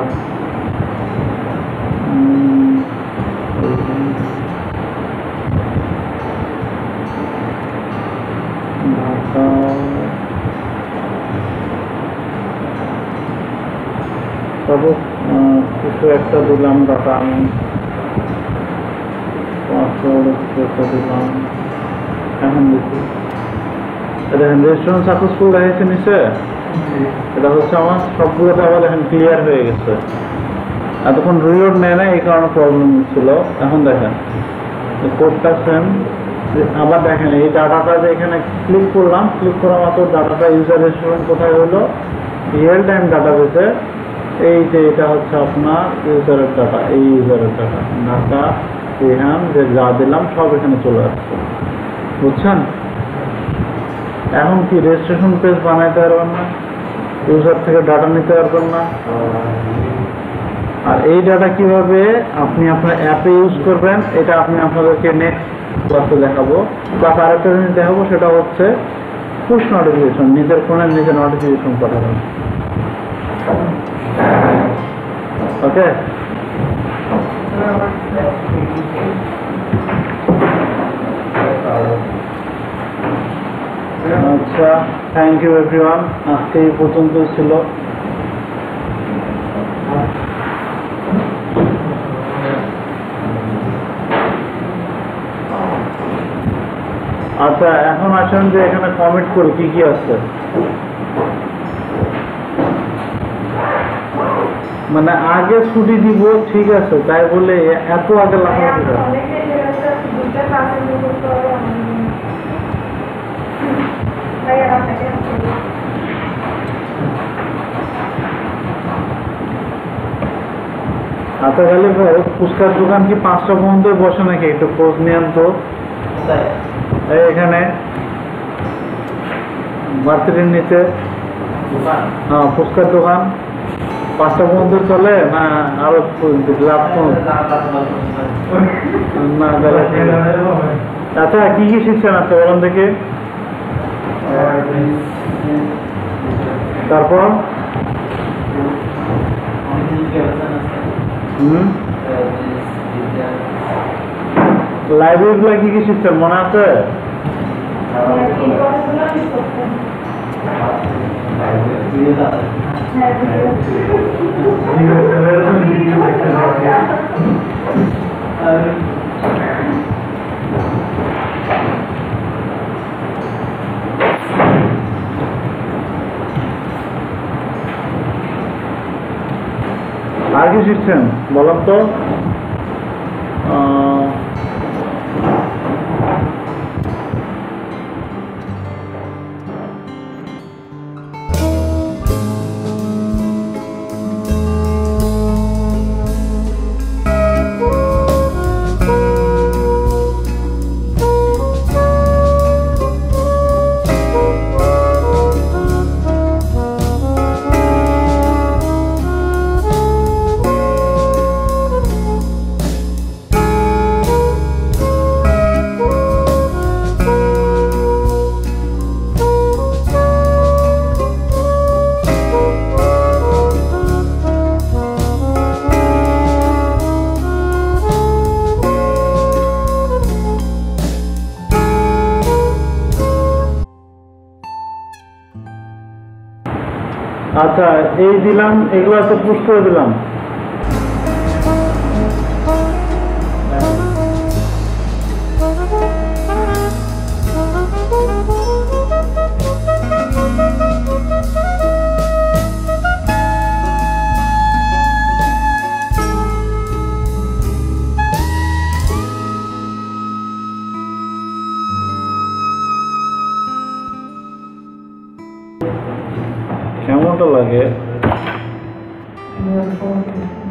ঢাকা তবে কিছু একটা দিলাম ডাটা আমি পাসওয়ার্ড কিছু একটা দিলাম। এখন দেখি দেখেন রেজিস্ট্রেশন সাকসেসফুল দেখাচ্ছে নিচে। এটা হচ্ছে আমার সবগুলোতে আবার এখন ক্লিয়ার হয়ে গেছে। এতক্ষণ রিলোড নেয় না, এই কারণে প্রবলেম ছিল। এখন দেখেন কোডটা সেম। আবার দেখেন এই ডাটাটা যে এখানে ক্লিক করলাম, ক্লিক করা মাত্র ডাটাটা ইউজার রেজিস্ট্রেশন কোথায় হলো রিয়েল টাইম ডাটাবেসে। এই যে এটা হচ্ছে আপনার ইউজারের ডাটা, এই ইউজারের ডাটা ঢাকা রেহান যে যা দিলাম সব এখানে চলে আসছে, বুঝছেন? এখন কি রেজিস্ট্রেশন পেজ বানাইতে পারবেন না, ইউজার থেকে ডাটা নিতে পারবেন না। আর এই ডাটা কিভাবে আপনি আপনার অ্যাপে ইউজ করবেন এটা আমি আপনাদেরকে নেক্সট ক্লাসে দেখাবো। প্লাস আরেকটা জিনিস দেখাবো, সেটা হচ্ছে পুশ নোটিফিকেশন, নিজের ফোনে নিজে নোটিফিকেশন পাঠাবেন। ওকে, আচ্ছা, থ্যাংক ইউ এভরিওয়ান। আজকে এই পর্যন্ত ছিল। আচ্ছা, এখন আসেন যে এখানে কমেন্ট করি কি কি আছে। মানে আগে ছুটি দিব ঠিক আছে, তাই বলে এত আগে লাগাতে আচ্ছা খালি ভাই ফুচকার দোকান কি 5টা পর্যন্ত বসে নাকি? একটু খোঁজ নিয়েন তো। এখানে ভার্সিটির নিচে হ্যাঁ ফুচকার দোকান 5টা পর্যন্ত চলে না আরো লাভ? না, আচ্ছা কি কি শিখছেন আপনি বলেন দেখে। তারপর লাইব্রেরি গুলা কি কি শিখছেন মনে আছে? আর কি শিখছেন বলেন তো? আচ্ছা এই দিলাম, এগুলো তো পুশ করে দিলাম। লাগে